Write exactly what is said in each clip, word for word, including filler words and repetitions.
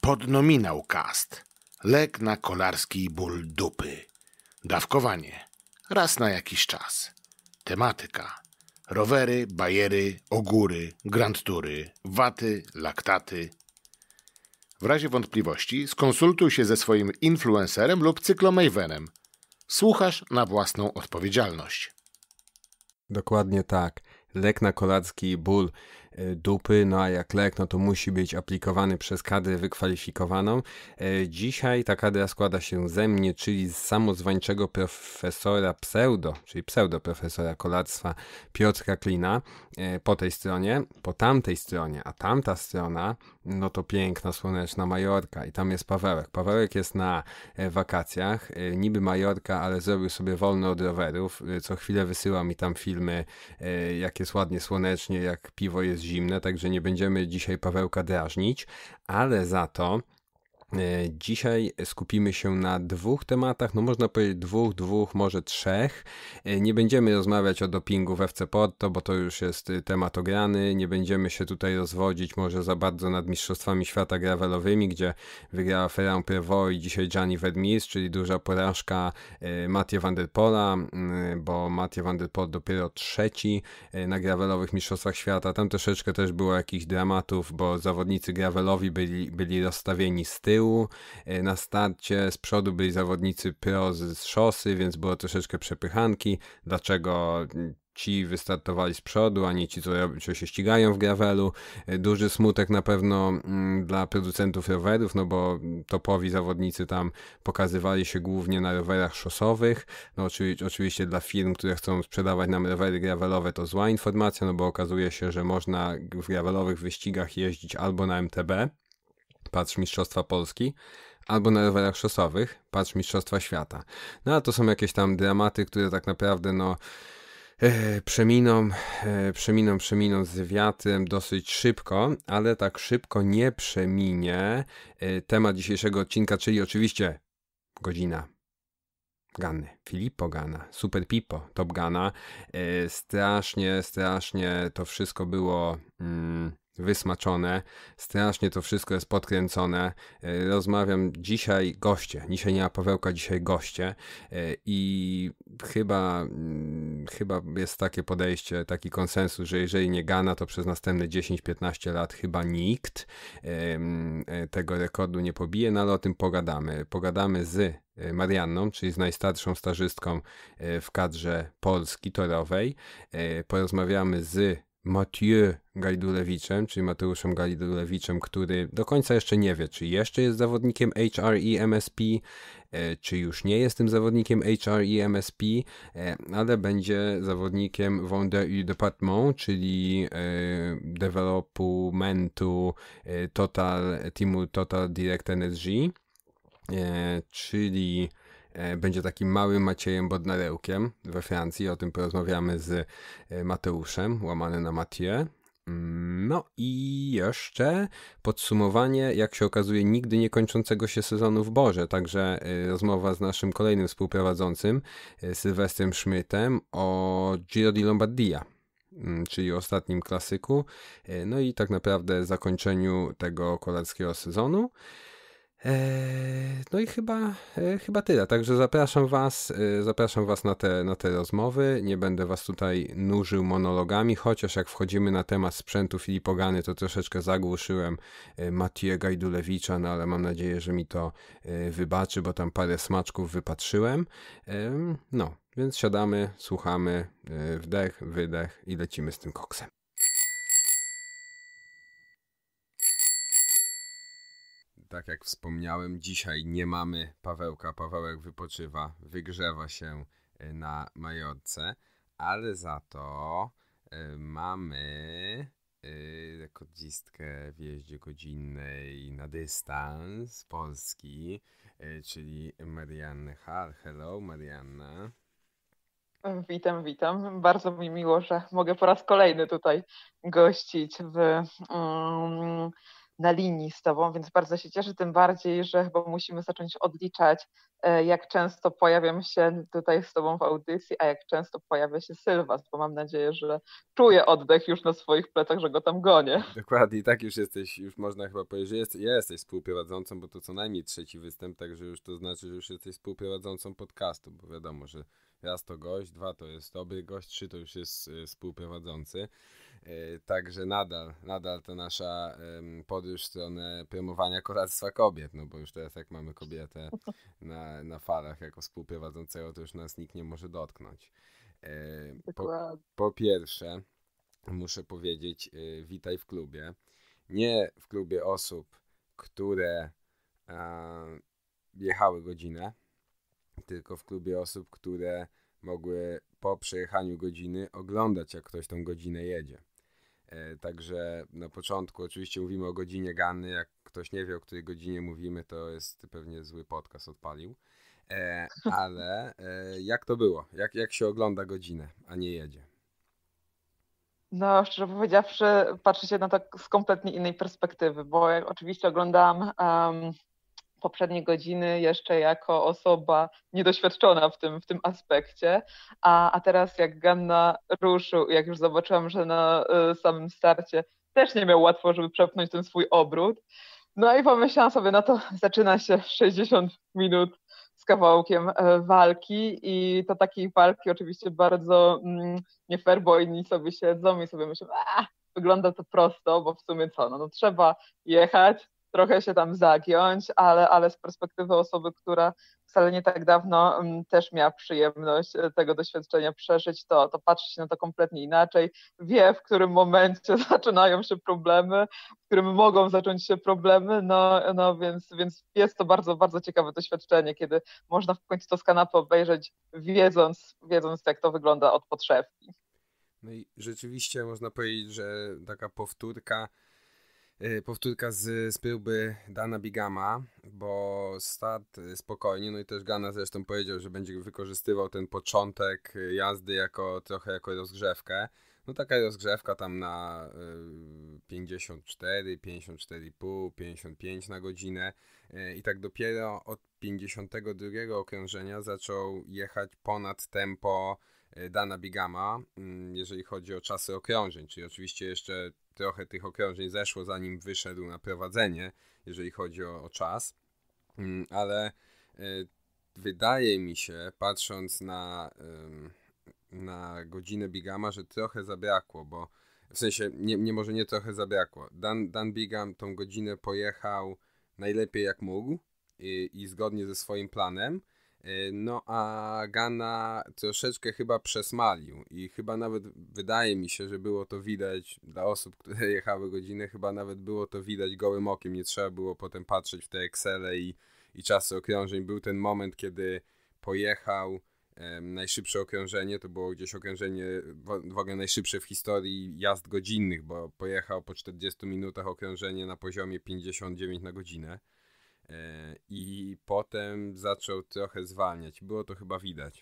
Podnominał cast. Lek na kolarski ból dupy. Dawkowanie. Raz na jakiś czas. Tematyka. Rowery, bajery, ogóry, grand tury, waty, laktaty. W razie wątpliwości skonsultuj się ze swoim influencerem lub cyklomejwenem. Słuchasz na własną odpowiedzialność. Dokładnie tak. Lek na kolarski ból dupy, no a jak lek, no to musi być aplikowany przez kadrę wykwalifikowaną. Dzisiaj ta kadra składa się ze mnie, czyli z samozwańczego profesora pseudo, czyli pseudoprofesora kolarstwa Piotra Klina po tej stronie, po tamtej stronie, a tamta strona, no to piękna, słoneczna Majorka i tam jest Pawełek. Pawełek jest na wakacjach, niby Majorka, ale zrobił sobie wolno od rowerów. Co chwilę wysyła mi tam filmy, jak jest ładnie słonecznie, jak piwo jest zimne, także nie będziemy dzisiaj Pawełka drażnić, ale za to dzisiaj skupimy się na dwóch tematach, no można powiedzieć dwóch, dwóch, może trzech. Nie będziemy rozmawiać o dopingu w F C Porto, bo to już jest temat ograny. Nie będziemy się tutaj rozwodzić może za bardzo nad mistrzostwami świata gravelowymi, gdzie wygrała Ferrand Prevot i dzisiaj Gianni Vermeersch, czyli duża porażka Mathieu van der Pola, bo Mathieu van der Poel dopiero trzeci na gravelowych mistrzostwach świata. Tam troszeczkę też było jakichś dramatów, bo zawodnicy gravelowi byli, byli rozstawieni z tyłu. Na starcie z przodu byli zawodnicy pro z szosy, więc było troszeczkę przepychanki. Dlaczego ci wystartowali z przodu, a nie ci, co, co się ścigają w gravelu. Duży smutek na pewno mm, dla producentów rowerów, no bo topowi zawodnicy tam pokazywali się głównie na rowerach szosowych. No oczywiście, oczywiście dla firm, które chcą sprzedawać nam rowery gravelowe, to zła informacja, no bo okazuje się, że można w gravelowych wyścigach jeździć albo na M T B, patrz Mistrzostwa Polski, albo na rowerach szosowych, patrz Mistrzostwa Świata. No a to są jakieś tam dramaty, które tak naprawdę no e, przeminą, e, przeminą, przeminą z wiatrem dosyć szybko, ale tak szybko nie przeminie e, temat dzisiejszego odcinka, czyli oczywiście godzina Ganny, Filippo Ganna, Super Pippo, Top Gana. E, strasznie, strasznie to wszystko było mm, wysmaczone, strasznie to wszystko jest podkręcone. Rozmawiam dzisiaj goście, dzisiaj nie ma Pawełka, dzisiaj goście i chyba, chyba jest takie podejście, taki konsensus, że jeżeli nie Ganna, to przez następne dziesięć piętnaście lat chyba nikt tego rekordu nie pobije, no ale o tym pogadamy. Pogadamy z Marianną, czyli z najstarszą stażystką w kadrze Polski torowej. Porozmawiamy z Mathieu Gajdulewiczem, czyli Mateuszem Gajdulewiczem, który do końca jeszcze nie wie, czy jeszcze jest zawodnikiem H R E M S P, czy już nie jest tym zawodnikiem H R E M S P, ale będzie zawodnikiem Vendée du Département, czyli developmentu Total, teamu Total Direct Energy, czyli będzie takim małym Maciejem Bodnarełkiem we Francji. O tym porozmawiamy z Mateuszem, łamane na Mathieu. No i jeszcze podsumowanie, jak się okazuje, nigdy nie kończącego się sezonu w Borze. Także rozmowa z naszym kolejnym współprowadzącym, Sylwestrem Schmidtem, o Giro di Lombardia, czyli ostatnim klasyku. No i tak naprawdę zakończeniu tego kolarskiego sezonu. No i chyba, chyba tyle, także zapraszam was, zapraszam was na te, na te rozmowy, nie będę was tutaj nużył monologami, chociaż jak wchodzimy na temat sprzętu Filippo Ganny, to troszeczkę zagłuszyłem Mathieu Gajdulewicza, no ale mam nadzieję, że mi to wybaczy, bo tam parę smaczków wypatrzyłem. No, więc siadamy, słuchamy, wdech, wydech i lecimy z tym koksem. Tak jak wspomniałem, dzisiaj nie mamy Pawełka. Pawełek wypoczywa, wygrzewa się na Majorce, ale za to y, mamy y, rekordzistkę w jeździe godzinnej na dystans z Polski, y, czyli Mariannę Hall. Hello, Marianna. Witam, witam. Bardzo mi miło, że mogę po raz kolejny tutaj gościć w um, na linii z tobą, więc bardzo się cieszę, tym bardziej, że chyba musimy zacząć odliczać, jak często pojawiam się tutaj z tobą w audycji, a jak często pojawia się Sylwas, bo mam nadzieję, że czuję oddech już na swoich plecach, że go tam gonię. Dokładnie, tak już jesteś, już można chyba powiedzieć, że jest, jesteś współprowadzącą, bo to co najmniej trzeci występ, także już to znaczy, że już jesteś współprowadzącą podcastu, bo wiadomo, że raz to gość, dwa to jest dobry gość, trzy to już jest y, współprowadzący. Y, także nadal, nadal to nasza y, podróż w stronę promowania kolarstwa kobiet, no bo już teraz jak mamy kobietę na, na falach jako współprowadzącego, to już nas nikt nie może dotknąć. Y, po, po pierwsze, muszę powiedzieć, y, witaj w klubie. Nie w klubie osób, które y, jechały godzinę, tylko w klubie osób, które mogły po przejechaniu godziny oglądać, jak ktoś tą godzinę jedzie. E, także na początku oczywiście mówimy o godzinie Ganny. Jak ktoś nie wie, o której godzinie mówimy, to jest pewnie zły podcast odpalił. E, ale e, jak to było? Jak, jak się ogląda godzinę, a nie jedzie? No, szczerze powiedziawszy, patrzy się na to z kompletnie innej perspektywy, bo jak oczywiście oglądałam um, poprzednie godziny jeszcze jako osoba niedoświadczona w tym, w tym aspekcie, a, a teraz jak Ganna ruszył, jak już zobaczyłam, że na y, samym starcie też nie miał łatwo, żeby przepchnąć ten swój obrót, no i pomyślałam sobie, no to zaczyna się sześćdziesiąt minut z kawałkiem walki i to takiej walki oczywiście bardzo mm, nie fair, bo inni sobie siedzą i sobie myślą, a wygląda to prosto, bo w sumie co, no, no trzeba jechać, trochę się tam zagiąć, ale, ale z perspektywy osoby, która wcale nie tak dawno um, też miała przyjemność tego doświadczenia przeżyć, to, to patrzy się na to kompletnie inaczej, wie, w którym momencie zaczynają się problemy, w którym mogą zacząć się problemy, no, no więc, więc jest to bardzo, bardzo ciekawe doświadczenie, kiedy można w końcu to z kanapy obejrzeć, wiedząc, wiedząc jak to wygląda od podszewki. No i rzeczywiście można powiedzieć, że taka powtórka Powtórka z, z próby Dana Bigama, bo start spokojnie, no i też Ganna zresztą powiedział, że będzie wykorzystywał ten początek jazdy jako trochę jako rozgrzewkę. No taka rozgrzewka tam na pięćdziesiąt cztery, pięćdziesiąt cztery i pół, pięćdziesiąt pięć na godzinę i tak dopiero od pięćdziesiątego drugiego okrążenia zaczął jechać ponad tempo Dana Bigama, jeżeli chodzi o czasy okrążeń, czyli oczywiście jeszcze trochę tych okrążeń zeszło, zanim wyszedł na prowadzenie, jeżeli chodzi o, o czas, ale y, wydaje mi się, patrząc na, y, na godzinę Bigama, że trochę zabrakło, bo w sensie, nie, nie może nie trochę zabrakło. Dan, Dan Bigam tą godzinę pojechał najlepiej jak mógł i, i zgodnie ze swoim planem. No a Ganna troszeczkę chyba przesmalił i chyba nawet wydaje mi się, że było to widać dla osób, które jechały godzinę, chyba nawet było to widać gołym okiem, nie trzeba było potem patrzeć w te Excele i, i czasy okrążeń. Był ten moment, kiedy pojechał em, najszybsze okrążenie, to było gdzieś okrążenie w, w ogóle najszybsze w historii jazd godzinnych, bo pojechał po czterdziestu minutach okrążenie na poziomie pięćdziesiąt dziewięć na godzinę. I potem zaczął trochę zwalniać. Było to chyba widać.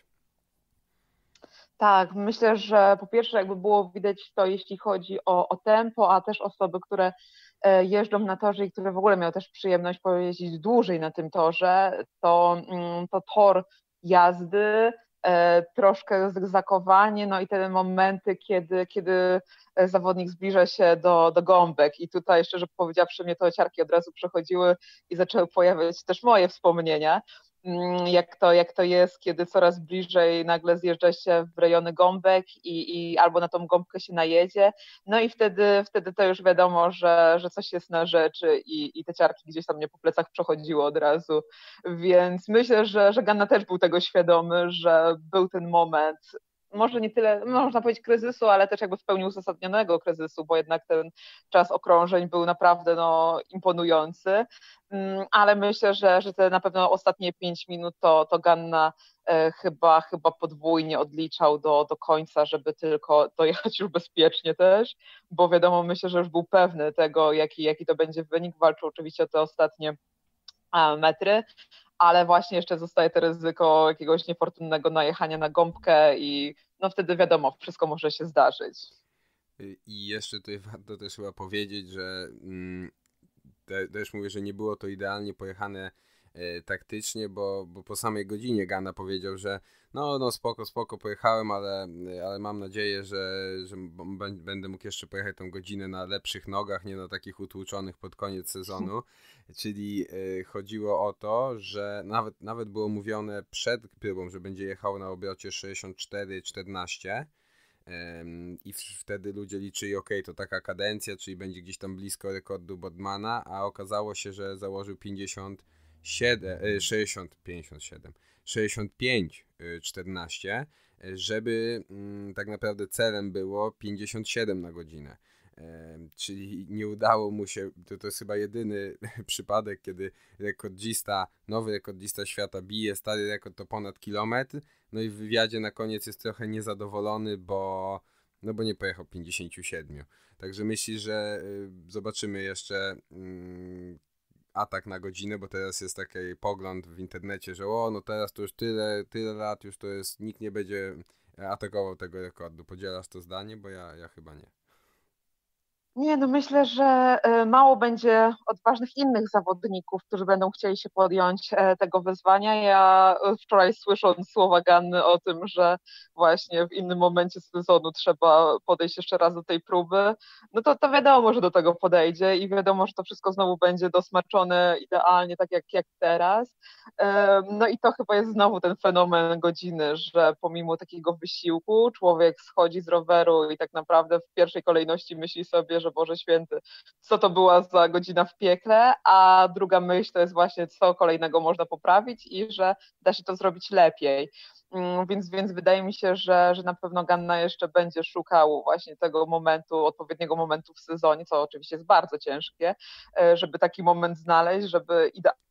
Tak, myślę, że po pierwsze jakby było widać to, jeśli chodzi o, o tempo, a też osoby, które jeżdżą na torze i które w ogóle miały też przyjemność pojeździć dłużej na tym torze, to, to tor jazdy, troszkę zagzakowanie, no i te momenty, kiedy, kiedy zawodnik zbliża się do, do gąbek i tutaj szczerze powiedziawszy mnie to ciarki od razu przechodziły i zaczęły pojawiać też moje wspomnienia, jak to, jak to jest, kiedy coraz bliżej nagle zjeżdża się w rejony gąbek i, i albo na tą gąbkę się najedzie, no i wtedy, wtedy to już wiadomo, że, że coś jest na rzeczy i, i te ciarki gdzieś tam mnie po plecach przechodziły od razu, więc myślę, że, że Ganna też był tego świadomy, że był ten moment, może nie tyle, można powiedzieć kryzysu, ale też jakby w pełni uzasadnionego kryzysu, bo jednak ten czas okrążeń był naprawdę no, imponujący, ale myślę, że, że te na pewno ostatnie pięć minut to, to Ganna e, chyba, chyba podwójnie odliczał do, do końca, żeby tylko dojechać już bezpiecznie też, bo wiadomo, myślę, że już był pewny tego, jaki, jaki to będzie wynik, walczył oczywiście o te ostatnie a, metry, ale właśnie jeszcze zostaje to ryzyko jakiegoś niefortunnego najechania na gąbkę i no wtedy wiadomo, wszystko może się zdarzyć. I jeszcze tutaj warto też chyba powiedzieć, że mm, te, też mówię, że nie było to idealnie pojechane e, taktycznie, bo, bo po samej godzinie Ganna powiedział, że no, no spoko, spoko, pojechałem, ale, ale mam nadzieję, że, że b- będę mógł jeszcze pojechać tą godzinę na lepszych nogach, nie na takich utłuczonych pod koniec sezonu. Czyli e, chodziło o to, że nawet, nawet było mówione przed próbą, że będzie jechał na obrocie sześćdziesiąt cztery czternaście. I wtedy ludzie liczyli, ok, to taka kadencja, czyli będzie gdzieś tam blisko rekordu Bodmana, a okazało się, że założył pięćdziesiąt siedem, sześćdziesiąt, pięćdziesiąt siedem, sześćdziesiąt pięć czternaście, żeby tak naprawdę celem było pięćdziesiąt siedem na godzinę. Czyli nie udało mu się, to, to jest chyba jedyny przypadek, kiedy rekordzista, nowy rekordzista świata bije stary rekord to ponad kilometr, no i w wywiadzie na koniec jest trochę niezadowolony, bo no bo nie pojechał pięćdziesiąt siedem. Także myśli, że y, zobaczymy jeszcze y, atak na godzinę, bo teraz jest taki pogląd w internecie, że o, no teraz to już tyle, tyle lat, już to jest, nikt nie będzie atakował tego rekordu. Podzielasz to zdanie? Bo ja, ja chyba nie. Nie, no myślę, że mało będzie odważnych innych zawodników, którzy będą chcieli się podjąć tego wyzwania. Ja wczoraj słysząc słowa Ganny o tym, że właśnie w innym momencie sezonu trzeba podejść jeszcze raz do tej próby, no to, to wiadomo, że do tego podejdzie i wiadomo, że to wszystko znowu będzie dosmaczone idealnie, tak jak, jak teraz. No i to chyba jest znowu ten fenomen godziny, że pomimo takiego wysiłku człowiek schodzi z roweru i tak naprawdę w pierwszej kolejności myśli sobie, że Boże Święty, co to była za godzina w piekle, a druga myśl to jest właśnie, co kolejnego można poprawić i że da się to zrobić lepiej. Więc, więc wydaje mi się, że, że na pewno Ganna jeszcze będzie szukał właśnie tego momentu, odpowiedniego momentu w sezonie, co oczywiście jest bardzo ciężkie, żeby taki moment znaleźć, żeby idealnie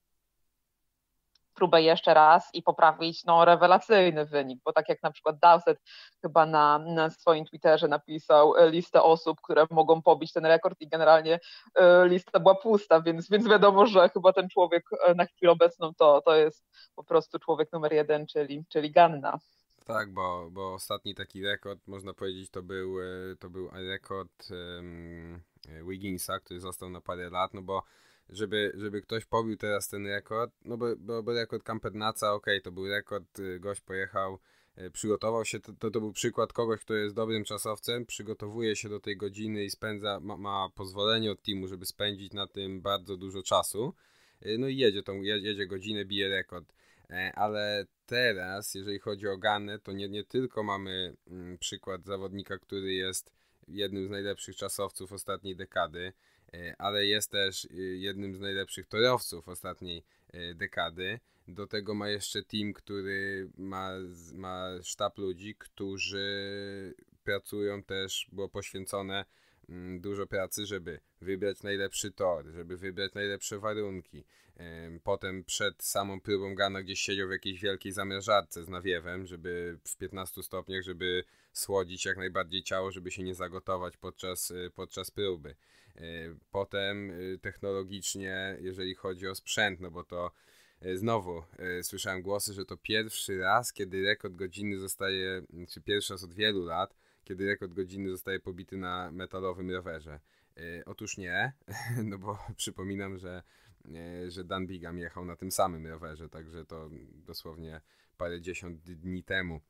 próbę jeszcze raz i poprawić no, rewelacyjny wynik, bo tak jak na przykład Dowsett chyba na, na swoim Twitterze napisał listę osób, które mogą pobić ten rekord i generalnie y, lista była pusta, więc, więc wiadomo, że chyba ten człowiek na chwilę obecną to, to jest po prostu człowiek numer jeden, czyli, czyli Ganna. Tak, bo, bo ostatni taki rekord, można powiedzieć, to był, to był rekord um, Wigginsa, który został na parę lat, no bo żeby, żeby ktoś pobił teraz ten rekord, no bo, bo, bo rekord Campernaca, okej, okay, to był rekord, gość pojechał, przygotował się, to, to, to był przykład kogoś, kto jest dobrym czasowcem, przygotowuje się do tej godziny i spędza, ma, ma pozwolenie od teamu, żeby spędzić na tym bardzo dużo czasu, no i jedzie tą, jedzie godzinę, bije rekord. Ale teraz, jeżeli chodzi o Gannę, to nie, nie tylko mamy mm, przykład zawodnika, który jest jednym z najlepszych czasowców ostatniej dekady, ale jest też jednym z najlepszych torowców ostatniej dekady. Do tego ma jeszcze team, który ma, ma sztab ludzi, którzy pracują też, było poświęcone dużo pracy, żeby wybrać najlepszy tor, żeby wybrać najlepsze warunki. Potem przed samą próbą Ganna gdzieś siedział w jakiejś wielkiej zamrażarce z nawiewem, żeby w piętnastu stopniach, żeby słodzić jak najbardziej ciało, żeby się nie zagotować podczas, podczas próby. Potem technologicznie, jeżeli chodzi o sprzęt, no bo to znowu słyszałem głosy, że to pierwszy raz, kiedy rekord godziny zostaje, czy pierwszy raz od wielu lat, kiedy rekord godziny zostaje pobity na metalowym rowerze. Otóż nie, no bo przypominam, że że Dan Bigham jechał na tym samym rowerze, także to dosłownie parędziesiąt dni temu.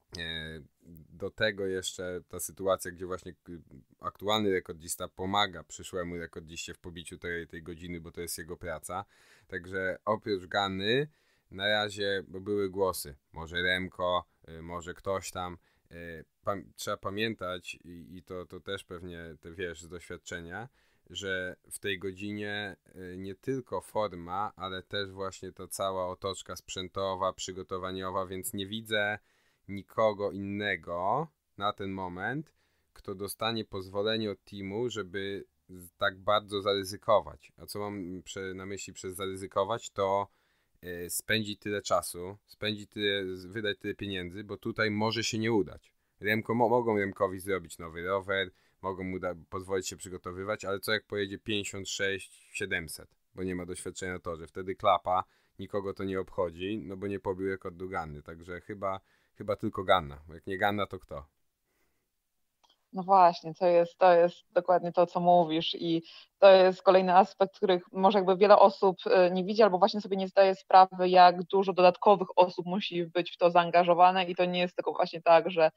Do tego jeszcze ta sytuacja, gdzie właśnie aktualny rekordzista pomaga przyszłemu rekordziście w pobiciu tej, tej godziny, bo to jest jego praca. Także oprócz Ganny na razie, bo były głosy, może Remco, może ktoś tam. Trzeba pamiętać i, i to, to też pewnie ty wiesz z doświadczenia, że w tej godzinie nie tylko forma, ale też właśnie ta cała otoczka sprzętowa, przygotowaniowa, więc nie widzę nikogo innego na ten moment, kto dostanie pozwolenie od teamu, żeby tak bardzo zaryzykować. A co mam na myśli przez zaryzykować, to spędzić tyle czasu, spędzić tyle, wydać tyle pieniędzy, bo tutaj może się nie udać. Remco, mogą Remkowi zrobić nowy rower, mogą mu da- pozwolić się przygotowywać, ale co jak pojedzie pięćdziesiąt sześć siedemset, bo nie ma doświadczenia na torze, wtedy klapa, nikogo to nie obchodzi, no bo nie pobił rekordu Ganny, także chyba, chyba tylko Ganna, jak nie Ganna, to kto? No właśnie, to jest, to jest dokładnie to, co mówisz i to jest kolejny aspekt, których może jakby wiele osób nie widzi albo właśnie sobie nie zdaje sprawy, jak dużo dodatkowych osób musi być w to zaangażowane i to nie jest tylko właśnie tak, że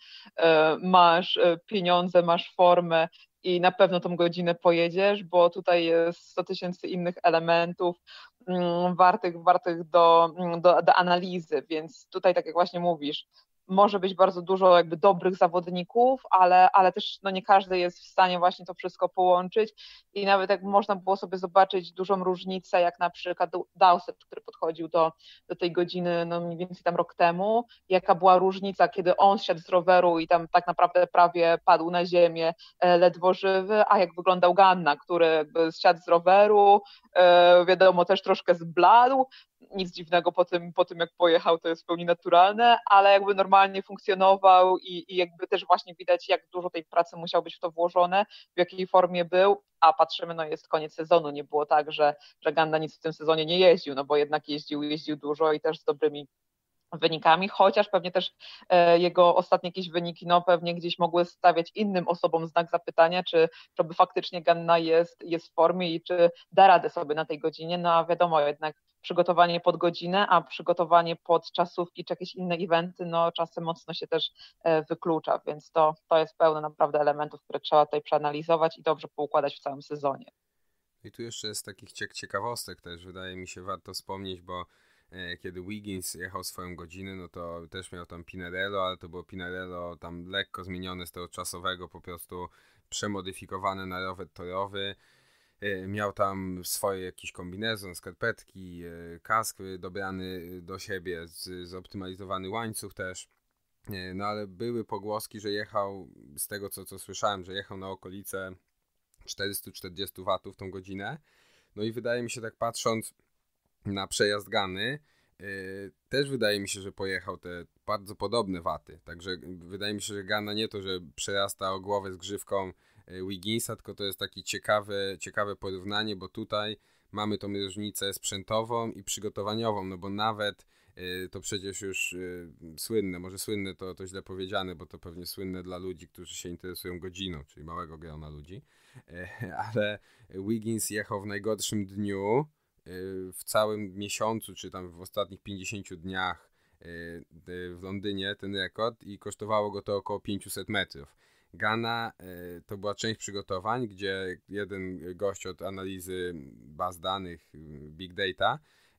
masz pieniądze, masz formę i na pewno tą godzinę pojedziesz, bo tutaj jest sto tysięcy innych elementów wartych, wartych do, do, do analizy, więc tutaj tak jak właśnie mówisz, może być bardzo dużo jakby dobrych zawodników, ale, ale też no nie każdy jest w stanie właśnie to wszystko połączyć i nawet jak można było sobie zobaczyć dużą różnicę, jak na przykład Dowsett, który podchodził do, do tej godziny no mniej więcej tam rok temu, jaka była różnica, kiedy on zsiadł z roweru i tam tak naprawdę prawie padł na ziemię ledwo żywy, a jak wyglądał Ganna, który jakby zsiadł z roweru, wiadomo też troszkę zbladł, nic dziwnego po tym, po tym jak pojechał, to jest w pełni naturalne, ale jakby normalnie funkcjonował i, i jakby też właśnie widać, jak dużo tej pracy musiał być w to włożone, w jakiej formie był, a patrzymy, no jest koniec sezonu, nie było tak, że, że Ganda nic w tym sezonie nie jeździł, no bo jednak jeździł, jeździł dużo i też z dobrymi wynikami, chociaż pewnie też jego ostatnie jakieś wyniki, no pewnie gdzieś mogły stawiać innym osobom znak zapytania, czy to by faktycznie Ganna jest, jest w formie i czy da radę sobie na tej godzinie, no a wiadomo, jednak przygotowanie pod godzinę, a przygotowanie pod czasówki czy jakieś inne eventy, no czasem mocno się też wyklucza, więc to, to jest pełno naprawdę elementów, które trzeba tutaj przeanalizować i dobrze poukładać w całym sezonie. I tu jeszcze z takich ciekawostek też wydaje mi się warto wspomnieć, bo kiedy Wiggins jechał swoją godzinę, no to też miał tam Pinarello, ale to było Pinarello tam lekko zmienione z tego czasowego, po prostu przemodyfikowane na rower torowy. Miał tam swoje jakiś kombinezon, skarpetki, kask dobrany do siebie, zoptymalizowany łańcuch też. No ale były pogłoski, że jechał, z tego co, co słyszałem, że jechał na okolice czterysta czterdzieści watów tą godzinę. No i wydaje mi się, tak patrząc na przejazd Ganny, yy, też wydaje mi się, że pojechał te bardzo podobne waty. Także wydaje mi się, że Ganna nie to, że przerasta o głowę z grzywką Wigginsa, tylko to jest takie ciekawe, ciekawe porównanie, bo tutaj mamy tą różnicę sprzętową i przygotowaniową, no bo nawet yy, to przecież już yy, słynne, może słynne to, to źle powiedziane, bo to pewnie słynne dla ludzi, którzy się interesują godziną, czyli małego grona ludzi, yy, ale Wiggins jechał w najgorszym dniu w całym miesiącu, czy tam w ostatnich pięćdziesięciu dniach w Londynie ten rekord i kosztowało go to około pięćset metrów. Ganna to była część przygotowań, gdzie jeden gość od analizy baz danych Big Data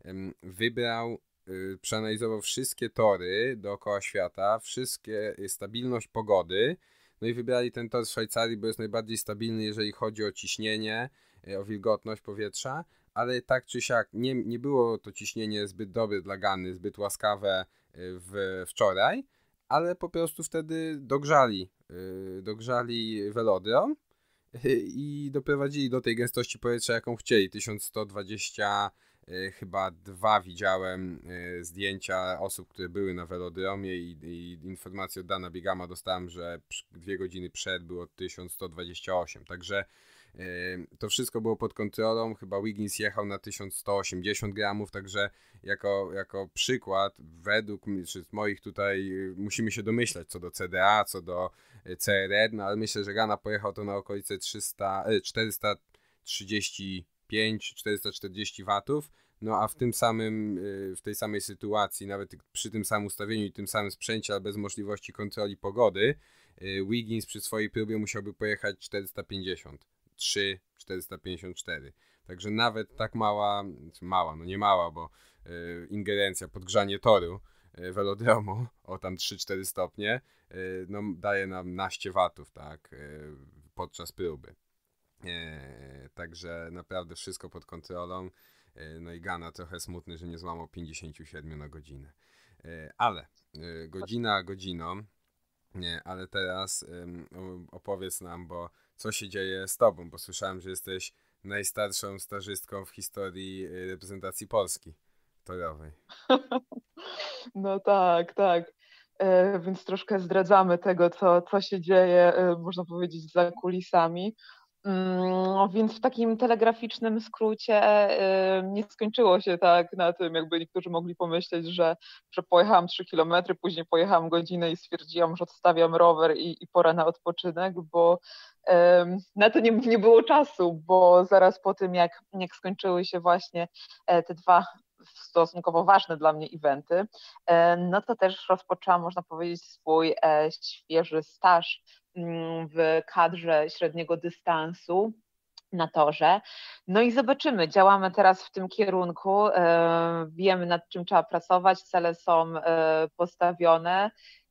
wybrał, przeanalizował wszystkie tory dookoła świata, wszystkie stabilność pogody, no i wybrali ten tor w Szwajcarii, bo jest najbardziej stabilny, jeżeli chodzi o ciśnienie, o wilgotność powietrza, ale tak czy siak nie, nie było to ciśnienie zbyt dobre dla Ganny, zbyt łaskawe w, wczoraj, ale po prostu wtedy dogrzali, dogrzali velodrom i doprowadzili do tej gęstości powietrza, jaką chcieli. tysiąc sto dwadzieścia chyba dwa widziałem zdjęcia osób, które były na velodromie i, i informację od Dana Bigama dostałem, że dwie godziny przed było tysiąc sto dwadzieścia osiem, także to wszystko było pod kontrolą, chyba Wiggins jechał na tysiąc sto osiemdziesiąt gramów, także jako, jako przykład według mnie, czy moich tutaj musimy się domyślać co do C D A, co do C R R, no ale myślę, że Ganna pojechał to na okolice trzysta, czterysta trzydzieści pięć czterysta czterdzieści watów, no a w tym samym, w tej samej sytuacji, nawet przy tym samym ustawieniu i tym samym sprzęcie, ale bez możliwości kontroli pogody, Wiggins przy swojej próbie musiałby pojechać czterysta pięćdziesiąt trzy czterysta pięćdziesiąt cztery. Także nawet tak mała, mała, no nie mała, bo y, ingerencja, podgrzanie toru y, velodromu o tam trzy cztery stopnie, y, no daje nam naście watów, tak, y, podczas próby. Y, także naprawdę wszystko pod kontrolą. Y, no i Ganna trochę smutny, że nie złamał pięćdziesiąt siedem na godzinę. Y, ale y, godzina godziną, nie, ale teraz y, opowiedz nam, bo co się dzieje z tobą, bo słyszałem, że jesteś najstarszą stażystką w historii reprezentacji Polski torowej. No tak, tak. E, więc troszkę zdradzamy tego, co, co się dzieje, e, można powiedzieć, za kulisami. Więc w takim telegraficznym skrócie nie skończyło się tak na tym, jakby niektórzy mogli pomyśleć, że, że pojechałam trzy kilometry, później pojechałam godzinę i stwierdziłam, że odstawiam rower i, i pora na odpoczynek, bo na to nie, nie było czasu, bo zaraz po tym, jak, jak skończyły się właśnie te dwa stosunkowo ważne dla mnie eventy, no to też rozpoczęłam, można powiedzieć, swój świeży staż w kadrze średniego dystansu na torze. No i zobaczymy, działamy teraz w tym kierunku, wiemy, nad czym trzeba pracować, cele są postawione.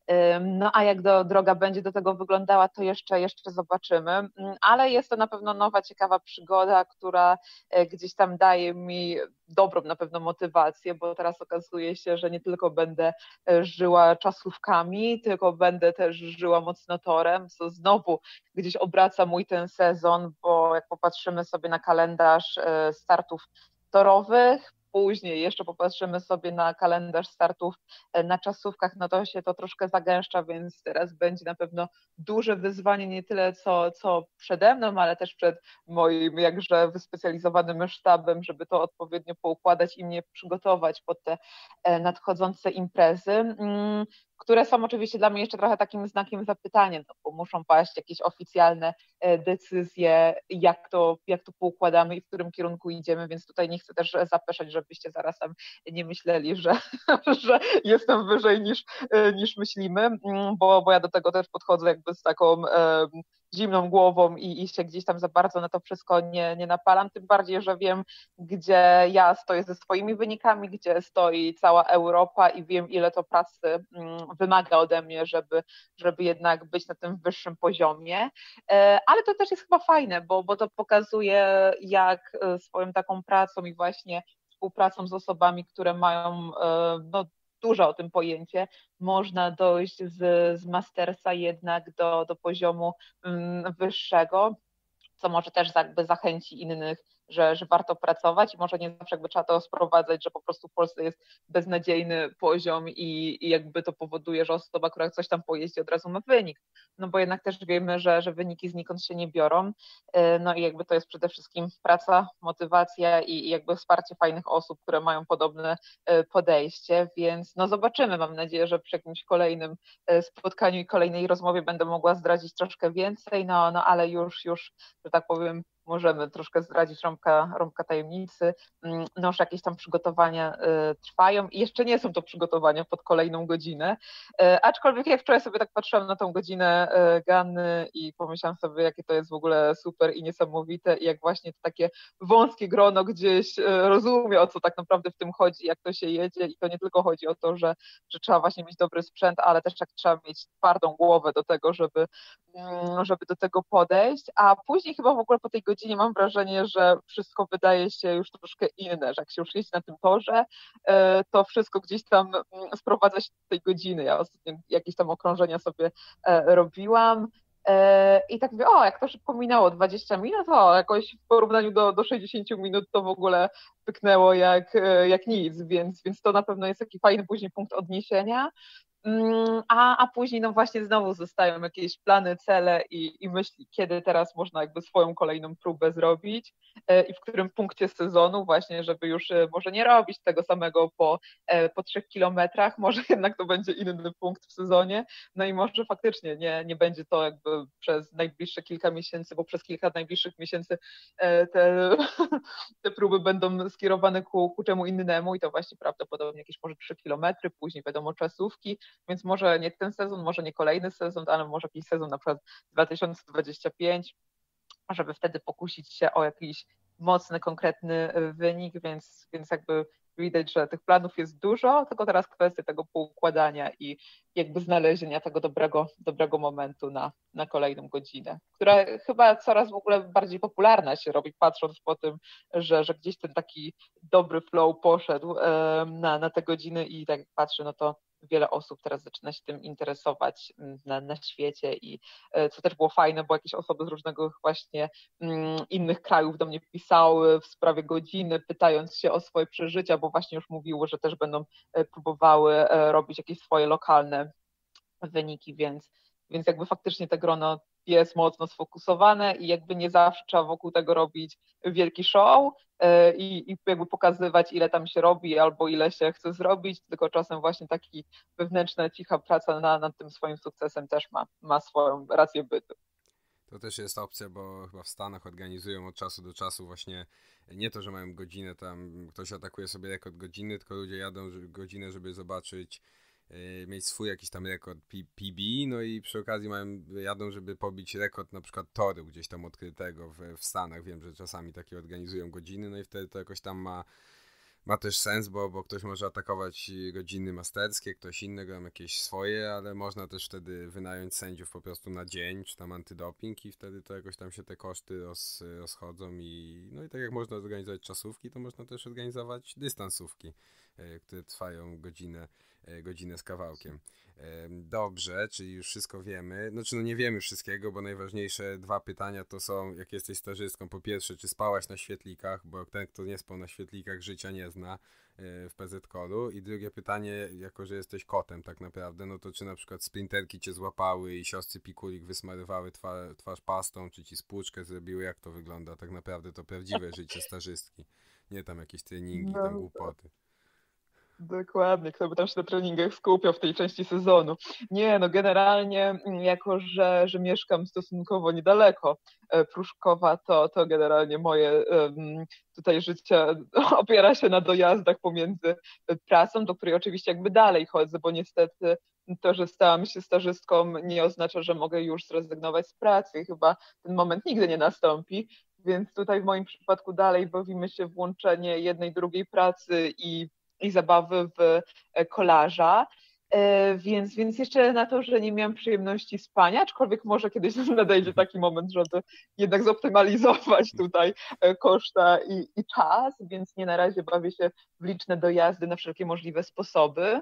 No a jak do, droga będzie do tego wyglądała, to jeszcze, jeszcze zobaczymy, ale jest to na pewno nowa, ciekawa przygoda, która gdzieś tam daje mi dobrą na pewno motywację, bo teraz okazuje się, że nie tylko będę żyła czasówkami, tylko będę też żyła mocno torem, co znowu gdzieś obraca mój ten sezon, bo jak popatrzymy sobie na kalendarz startów torowych, później jeszcze popatrzymy sobie na kalendarz startów na czasówkach, no to się to troszkę zagęszcza, więc teraz będzie na pewno duże wyzwanie, nie tyle co, co przede mną, ale też przed moim jakże wyspecjalizowanym sztabem, żeby to odpowiednio poukładać i mnie przygotować pod te nadchodzące imprezy, które są oczywiście dla mnie jeszcze trochę takim znakiem zapytania, no bo muszą paść jakieś oficjalne decyzje, jak to, jak to poukładamy i w którym kierunku idziemy, więc tutaj nie chcę też zapeszać, żebyście zaraz tam nie myśleli, że, że jestem wyżej niż, niż myślimy, bo, bo ja do tego też podchodzę jakby z taką e, zimną głową i, i się gdzieś tam za bardzo na to wszystko nie, nie napalam, tym bardziej, że wiem, gdzie ja stoję ze swoimi wynikami, gdzie stoi cała Europa i wiem, ile to pracy wymaga ode mnie, żeby, żeby jednak być na tym wyższym poziomie, ale to też jest chyba fajne, bo, bo to pokazuje, jak swoją taką pracą i właśnie współpracą z osobami, które mają no, duże o tym pojęcie, można dojść z, z mastersa jednak do, do poziomu wyższego, co może też jakby zachęci innych, że, że warto pracować i może nie zawsze jakby trzeba to sprowadzać, że po prostu w Polsce jest beznadziejny poziom i, i jakby to powoduje, że osoba, która coś tam pojeździ, od razu ma wynik. No bo jednak też wiemy, że, że wyniki znikąd się nie biorą. No i jakby to jest przede wszystkim praca, motywacja i, i jakby wsparcie fajnych osób, które mają podobne podejście, więc no zobaczymy. Mam nadzieję, że przy jakimś kolejnym spotkaniu i kolejnej rozmowie będę mogła zdradzić troszkę więcej, no, no ale już, już, że tak powiem, możemy troszkę zdradzić rąbka, rąbka tajemnicy. No już jakieś tam przygotowania y, trwają i jeszcze nie są to przygotowania pod kolejną godzinę, y, aczkolwiek jak wczoraj sobie tak patrzyłam na tą godzinę y, Ganny i pomyślałam sobie, jakie to jest w ogóle super i niesamowite i jak właśnie to takie wąskie grono gdzieś y, rozumie, o co tak naprawdę w tym chodzi, jak to się jedzie i to nie tylko chodzi o to, że, że trzeba właśnie mieć dobry sprzęt, ale też jak trzeba mieć twardą głowę do tego, żeby, y, żeby do tego podejść, a później chyba w ogóle po tej godzinie godzinie mam wrażenie, że wszystko wydaje się już troszkę inne, że jak się już jeździ na tym torze, to wszystko gdzieś tam sprowadza się do tej godziny. Ja ostatnio jakieś tam okrążenia sobie robiłam i tak mówię, o, jak to szybko minęło, dwadzieścia minut, o, jakoś w porównaniu do, do sześćdziesięciu minut to w ogóle pyknęło jak, jak nic, więc, więc to na pewno jest taki fajny później punkt odniesienia. A, a później no właśnie znowu zostają jakieś plany, cele i, i myśli, kiedy teraz można jakby swoją kolejną próbę zrobić i w którym punkcie sezonu właśnie, żeby już może nie robić tego samego po, po trzech kilometrach, może jednak to będzie inny punkt w sezonie, no i może faktycznie nie, nie będzie to jakby przez najbliższe kilka miesięcy, bo przez kilka najbliższych miesięcy te, te próby będą skierowane ku, ku czemu innemu i to właśnie prawdopodobnie jakieś może trzy kilometry, później wiadomo czasówki, więc może nie ten sezon, może nie kolejny sezon, ale może jakiś sezon na przykład dwa tysiące dwudziesty piąty, żeby wtedy pokusić się o jakiś mocny, konkretny wynik, więc, więc jakby widać, że tych planów jest dużo, tylko teraz kwestia tego poukładania i jakby znalezienia tego dobrego, dobrego momentu na, na kolejną godzinę, która chyba coraz w ogóle bardziej popularna się robi, patrząc po tym, że, że gdzieś ten taki dobry flow poszedł na, na te godziny i tak jak patrzę, no to wiele osób teraz zaczyna się tym interesować na, na świecie i co też było fajne, bo jakieś osoby z różnego właśnie innych krajów do mnie pisały w sprawie godziny, pytając się o swoje przeżycia, bo właśnie już mówiły, że też będą próbowały robić jakieś swoje lokalne wyniki, więc, więc jakby faktycznie te grono jest mocno sfokusowane i jakby nie zawsze trzeba wokół tego robić wielki show i, i jakby pokazywać, ile tam się robi albo ile się chce zrobić, tylko czasem właśnie taki wewnętrzna, cicha praca na, nad tym swoim sukcesem też ma, ma swoją rację bytu. To też jest opcja, bo chyba w Stanach organizują od czasu do czasu właśnie nie to, że mają godzinę, tam ktoś atakuje sobie rekord godziny, tylko ludzie jadą godzinę, żeby zobaczyć, yy, mieć swój jakiś tam rekord P B, no i przy okazji mają, jadą, żeby pobić rekord na przykład toru gdzieś tam odkrytego w, w Stanach. Wiem, że czasami takie organizują godziny, no i wtedy to jakoś tam ma Ma też sens, bo, bo ktoś może atakować godziny masterskie, ktoś inny gra jakieś swoje, ale można też wtedy wynająć sędziów po prostu na dzień, czy tam antydoping i wtedy to jakoś tam się te koszty roz, rozchodzą i no i tak jak można zorganizować czasówki, to można też organizować dystansówki, które trwają godzinę, godzinę z kawałkiem. Dobrze, czyli już wszystko wiemy. Znaczy no nie wiemy wszystkiego, bo najważniejsze dwa pytania to są, jak jesteś stażystką, po pierwsze, czy spałaś na świetlikach, bo ten, kto nie spał na świetlikach, życia nie zna w P Z K-u. I drugie pytanie, jako że jesteś kotem tak naprawdę, no to czy na przykład sprinterki cię złapały i siostry Pikulik wysmarowały twarz, twarz pastą, czy ci spłuczkę zrobiły, jak to wygląda tak naprawdę to prawdziwe życie stażystki, nie tam jakieś treningi, No, tam głupoty. Dokładnie, kto by tam się na treningach skupiał w tej części sezonu. Nie, no generalnie, jako że, że mieszkam stosunkowo niedaleko Pruszkowa, to, to generalnie moje um, tutaj życie opiera się na dojazdach pomiędzy pracą, do której oczywiście jakby dalej chodzę, bo niestety to, że stałam się stażystką, nie oznacza, że mogę już zrezygnować z pracy i chyba ten moment nigdy nie nastąpi. Więc tutaj w moim przypadku dalej bawimy się w łączenie jednej, drugiej pracy i i zabawy w kolarza, więc, więc jeszcze na to, że nie miałam przyjemności spania, aczkolwiek może kiedyś nadejdzie taki moment, żeby jednak zoptymalizować tutaj koszta i, i czas, więc nie na razie bawię się w liczne dojazdy na wszelkie możliwe sposoby.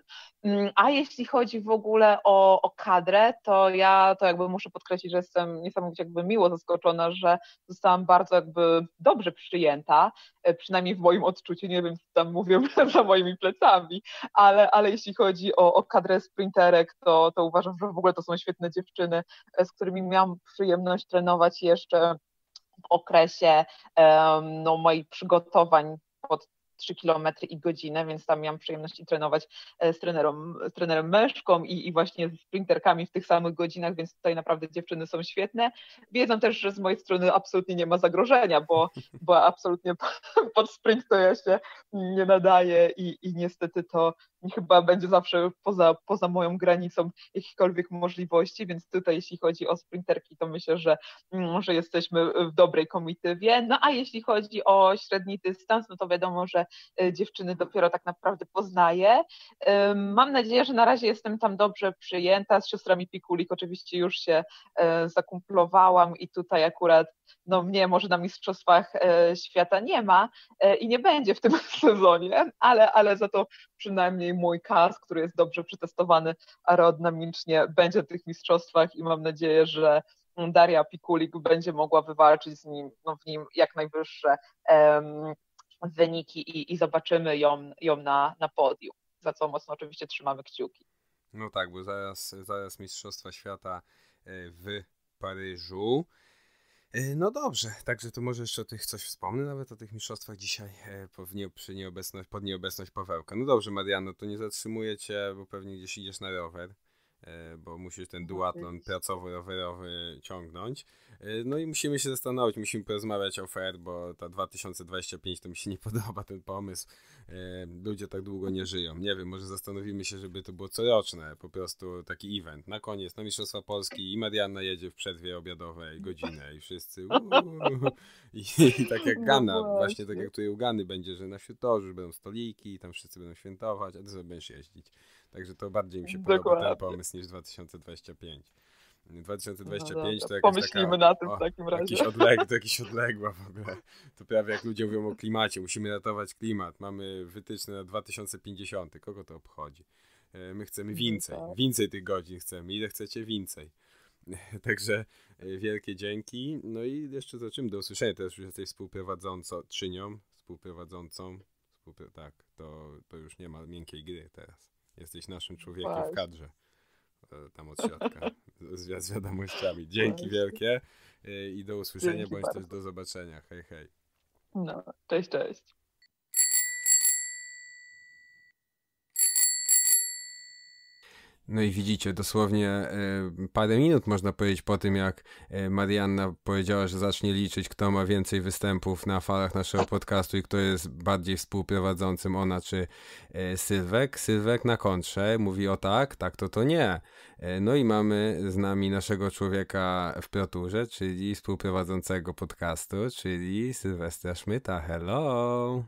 A jeśli chodzi w ogóle o, o kadrę, to ja to jakby muszę podkreślić, że jestem niesamowicie jakby miło zaskoczona, że zostałam bardzo jakby dobrze przyjęta, przynajmniej w moim odczuciu, nie wiem, co tam mówię za moimi plecami, ale, ale jeśli chodzi o, o kadrę sprinterek, to, to uważam, że w ogóle to są świetne dziewczyny, z którymi miałam przyjemność trenować jeszcze w okresie um, no, moich przygotowań pod trzy kilometry i godzinę, więc tam miałam przyjemność i trenować z trenerem, z trenerem Meszką i, i właśnie z sprinterkami w tych samych godzinach, więc tutaj naprawdę dziewczyny są świetne. Wiedzą też, że z mojej strony absolutnie nie ma zagrożenia, bo, bo absolutnie pod sprint to ja się nie nadaję i, i niestety to chyba będzie zawsze poza, poza moją granicą jakichkolwiek możliwości, więc tutaj jeśli chodzi o sprinterki, to myślę, że, że jesteśmy w dobrej komitywie. No a jeśli chodzi o średni dystans, no to wiadomo, że dziewczyny dopiero tak naprawdę poznaję. Mam nadzieję, że na razie jestem tam dobrze przyjęta. Z siostrami Pikulik oczywiście już się zakumplowałam i tutaj akurat no mnie może na mistrzostwach świata nie ma i nie będzie w tym sezonie, ale, ale za to przynajmniej mój kas, który jest dobrze przetestowany aerodynamicznie, będzie w tych mistrzostwach i mam nadzieję, że Daria Pikulik będzie mogła wywalczyć z nim, no w nim jak najwyższe um, wyniki i, i zobaczymy ją, ją na, na podium, za co mocno oczywiście trzymamy kciuki. No tak, bo zaraz, zaraz Mistrzostwa Świata w Paryżu. No dobrze, także to może jeszcze o tych coś wspomnę, nawet o tych mistrzostwach dzisiaj pod, przy nieobecność, pod nieobecność Pawełka. No dobrze, Marianno, to nie zatrzymuję cię, bo pewnie gdzieś idziesz na rower, bo musisz ten duatlon pracowo-rowerowy ciągnąć. No i musimy się zastanowić, musimy porozmawiać o F E R, bo ta dwa tysiące dwadzieścia pięć to mi się nie podoba ten pomysł. Ludzie tak długo nie żyją. Nie wiem, może zastanowimy się, żeby to było coroczne, po prostu taki event. Na koniec, na Mistrzostwa Polski i Marianna jedzie w przerwie obiadowej godzinę i wszyscy uuu, i, i tak jak Gana, no właśnie tak jak tutaj u Gany będzie, że na świętorzu już będą stoliki, tam wszyscy będą świętować, a ty sobie będziesz jeździć. Także to bardziej mi się podoba Dokładnie. ten pomysł niż dwa tysiące dwadzieścia pięć. dwa tysiące dwadzieścia pięć no, to jakaś pomyślimy taka, na tym o, w takim razie. Jakiś odległy, to jakiś odległa w ogóle. To prawie jak ludzie mówią o klimacie, musimy ratować klimat. Mamy wytyczne na dwa tysiące pięćdziesiąt. Kogo to obchodzi? My chcemy więcej. Więcej tych godzin chcemy. Ile chcecie? Więcej. Także wielkie dzięki. No i jeszcze zobaczymy. Do usłyszenia. Teraz już jesteś współprowadzącą, czynią, współprowadzącą. Współpro... Tak, to, to już nie ma miękkiej gry teraz. Jesteś naszym człowiekiem w kadrze. Tam od środka. z wiadomościami. Dzięki wielkie i do usłyszenia, Dzięki bądź bardzo. też do zobaczenia. Hej, hej. No, cześć, cześć. No i widzicie, dosłownie e, parę minut można powiedzieć po tym, jak e, Marianna powiedziała, że zacznie liczyć, kto ma więcej występów na falach naszego podcastu i kto jest bardziej współprowadzącym, ona czy e, Sylwek. Sylwek na kontrze mówi o tak, tak to to nie. E, no i mamy z nami naszego człowieka w proturze, czyli współprowadzącego podcastu, czyli Sylwestra Szmyta. Hello!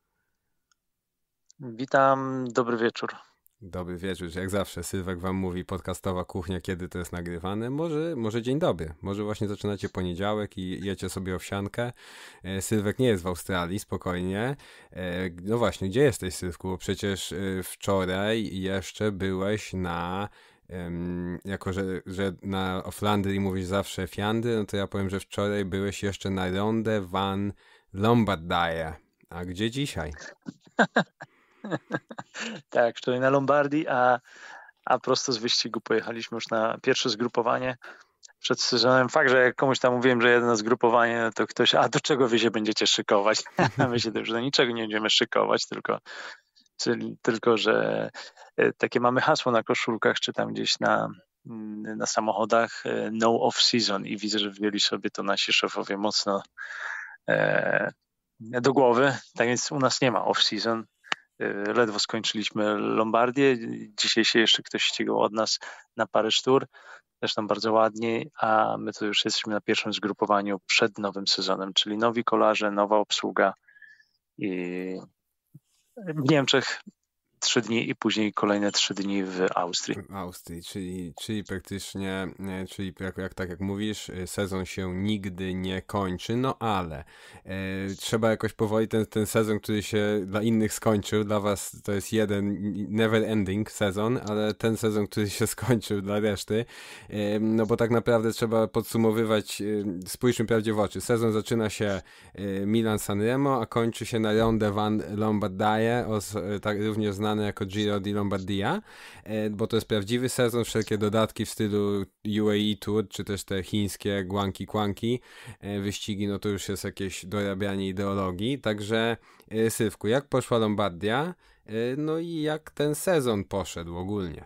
Witam, dobry wieczór. Dobry wieczór, jak zawsze Sylwek wam mówi podcastowa kuchnia, kiedy to jest nagrywane. Może, może dzień dobry, może właśnie zaczynacie poniedziałek i jecie sobie owsiankę. E, Sylwek nie jest w Australii, spokojnie. E, no właśnie, gdzie jesteś, Sylwku? Bo przecież e, wczoraj jeszcze byłeś na... Um, jako, że, że na o Flandrii mówisz zawsze Fiandy, no to ja powiem, że wczoraj byłeś jeszcze na Ronde van Lombardije. A gdzie dzisiaj? Tak, wczoraj na Lombardii, a, a prosto z wyścigu pojechaliśmy już na pierwsze zgrupowanie przed sezonem. Fakt, że jak komuś tam mówiłem, że jedno zgrupowanie, no to ktoś, a do czego wy się będziecie szykować? A my się też do niczego nie będziemy szykować, tylko, czyli, tylko że takie mamy hasło na koszulkach, czy tam gdzieś na, na samochodach, no off season, i widzę, że wzięli sobie to nasi szefowie mocno e, do głowy. Tak więc u nas nie ma off season. Ledwo skończyliśmy Lombardię. Dzisiaj się jeszcze ktoś ścigał od nas na Paryż Tour. Zresztą bardzo ładnie, a my to już jesteśmy na pierwszym zgrupowaniu przed nowym sezonem, czyli nowi kolarze, nowa obsługa i w Niemczech trzy dni i później kolejne trzy dni w Austrii. W Austrii, czyli, czyli praktycznie, czyli jak, jak tak jak mówisz, sezon się nigdy nie kończy, no ale e, trzeba jakoś powoli ten, ten sezon, który się dla innych skończył, dla was to jest jeden never ending sezon, ale ten sezon, który się skończył dla reszty, e, no bo tak naprawdę trzeba podsumowywać, e, spójrzmy prawdzie w oczy, sezon zaczyna się e, Milan-San Remo, a kończy się na Ronde van Lombardije, os, tak również znane jako Giro di Lombardia, bo to jest prawdziwy sezon, wszelkie dodatki w stylu U A E Tour, czy też te chińskie guanki kłanki wyścigi, no to już jest jakieś dorabianie ideologii. Także Sylwku, jak poszła Lombardia, no i jak ten sezon poszedł ogólnie?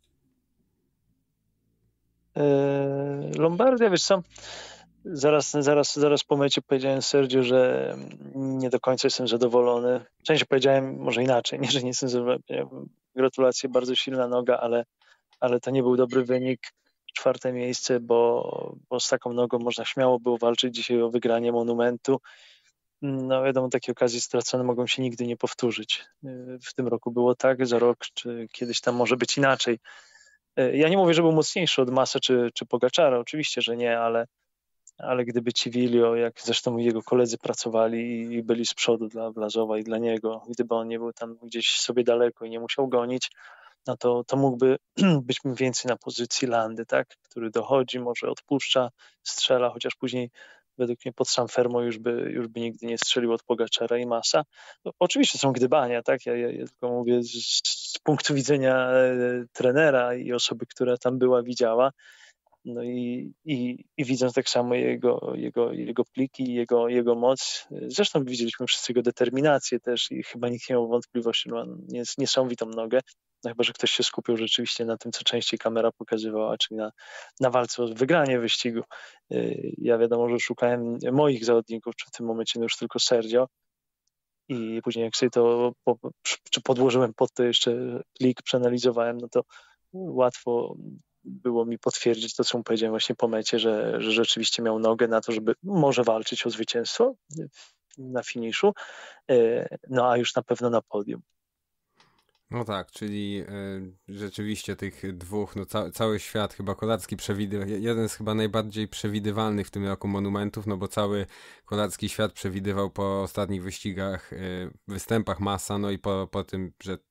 Eee, Lombardia, wiesz co, Zaraz, zaraz, zaraz po mecie powiedziałem Sergio, że nie do końca jestem zadowolony. W sensie powiedziałem może inaczej, nie, że nie jestem zadowolony. Gratulacje, bardzo silna noga, ale, ale to nie był dobry wynik. Czwarte miejsce, bo, bo z taką nogą można śmiało było walczyć dzisiaj o wygranie monumentu. No wiadomo, takie okazje stracone mogą się nigdy nie powtórzyć. W tym roku było tak, za rok czy kiedyś tam może być inaczej. Ja nie mówię, że był mocniejszy od Massa czy, czy Pogaczara, oczywiście, że nie, ale ale gdyby Civilio, jak zresztą jego koledzy pracowali i byli z przodu dla Blazowa i dla niego, gdyby on nie był tam gdzieś sobie daleko i nie musiał gonić, no to, to mógłby być więcej na pozycji Landy, tak? Który dochodzi, może odpuszcza, strzela, chociaż później według mnie pod sam Fermo już by, już by nigdy nie strzelił od Pogaczara i Massa. No, oczywiście są gdybania, tak? Ja, ja, ja tylko mówię z, z punktu widzenia e, trenera i osoby, która tam była, widziała. No i, i, i widząc tak samo jego, jego, jego pliki, jego, jego moc, zresztą widzieliśmy wszyscy jego determinację też i chyba nikt nie miał wątpliwości, że on jest niesamowitą nogę, no chyba że ktoś się skupił rzeczywiście na tym, co częściej kamera pokazywała, czyli na, na walce o wygranie wyścigu. Ja wiadomo, że szukałem moich zawodników, czy w tym momencie no już tylko Sergio, i później jak sobie to po, czy podłożyłem pod to jeszcze plik, przeanalizowałem, no to łatwo było mi potwierdzić to, co mu powiedziałem właśnie po mecie, że, że rzeczywiście miał nogę na to, żeby może walczyć o zwycięstwo na finiszu, no a już na pewno na podium. No tak, czyli y, rzeczywiście tych dwóch, no ca cały świat chyba kolarski przewidywał, jeden z chyba najbardziej przewidywalnych w tym roku monumentów, no bo cały kolarski świat przewidywał po ostatnich wyścigach, y, występach Massa, no i po, po tym, że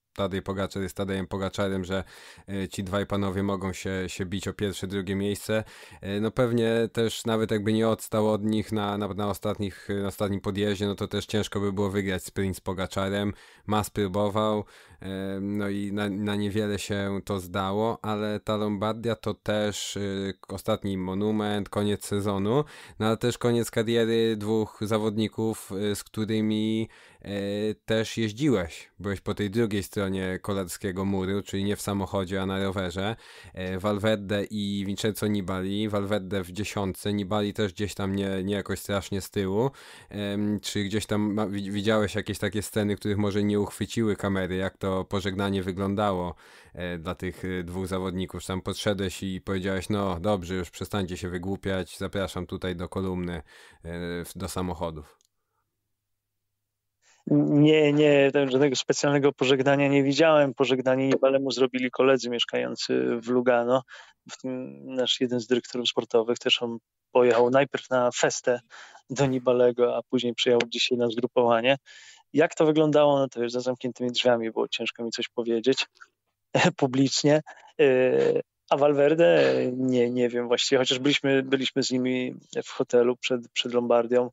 Tadej Pogaczar jest Tadejem Pogaczarem, że ci dwaj panowie mogą się, się bić o pierwsze, drugie miejsce. No pewnie też nawet jakby nie odstał od nich na, na, na, ostatnich, na ostatnim podjeździe, no to też ciężko by było wygrać sprint z Pogaczarem. Mas próbował, no i na, na niewiele się to zdało, ale ta Lombardia to też ostatni monument, koniec sezonu, no ale też koniec kariery dwóch zawodników, z którymi też jeździłeś. Byłeś po tej drugiej stronie kolarskiego muru, czyli nie w samochodzie, a na rowerze. Valverde i Vincenzo Nibali. Valverde w dziesiątce, Nibali też gdzieś tam nie, nie jakoś strasznie z tyłu. Czy gdzieś tam widziałeś jakieś takie sceny, których może nie uchwyciły kamery, jak to pożegnanie wyglądało dla tych dwóch zawodników? Tam podszedłeś i powiedziałeś, no dobrze, już przestańcie się wygłupiać, zapraszam tutaj do kolumny, do samochodów. Nie, nie, żadnego specjalnego pożegnania nie widziałem. Pożegnanie Nibalemu zrobili koledzy mieszkający w Lugano. W tym nasz jeden z dyrektorów sportowych, też on pojechał najpierw na festę do Nibalego, a później przyjechał dzisiaj na zgrupowanie. Jak to wyglądało? No to już za zamkniętymi drzwiami, było ciężko mi coś powiedzieć publicznie. A Valverde nie, nie wiem właściwie, chociaż byliśmy, byliśmy z nimi w hotelu przed, przed Lombardią.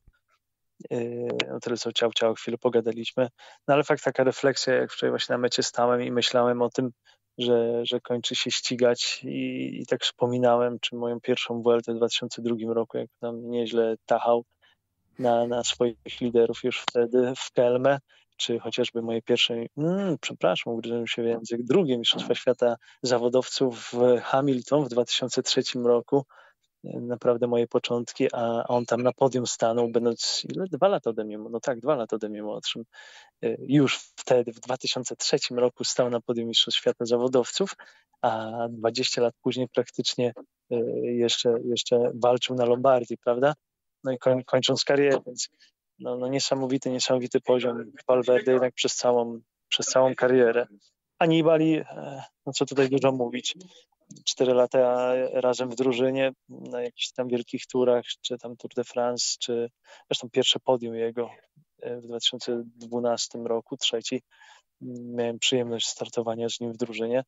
No tyle co ciał, ciał, chwilę pogadaliśmy. No ale fakt, taka refleksja, jak wczoraj właśnie na mecie stałem i myślałem o tym, że, że kończy się ścigać i, i tak wspominałem, czy moją pierwszą Vueltę w dwa tysiące drugim roku, jak tam nieźle tachał na, na swoich liderów już wtedy w Kelmę, czy chociażby moje pierwsze, mm, przepraszam, ugryzłem się w język, drugie Mistrzostwa Świata zawodowców w Hamilton w dwa tysiące trzecim roku. Naprawdę moje początki, a on tam na podium stanął, będąc ile? Dwa lata ode mnie, no tak, dwa lata ode mnie młodszym. Już wtedy, w dwa tysiące trzecim roku stał na podium Mistrzostw Świata zawodowców, a dwadzieścia lat później praktycznie jeszcze, jeszcze walczył na Lombardii, prawda? No i koń, kończąc karierę, więc no, no niesamowity, niesamowity poziom Valverde jednak przez całą, przez całą karierę. A Nibali, no co tutaj dużo mówić, cztery lata razem w drużynie na jakichś tam wielkich turach, czy tam Tour de France, czy zresztą pierwsze podium jego w dwa tysiące dwunastym roku, trzeci. Miałem przyjemność startowania z nim w drużynie.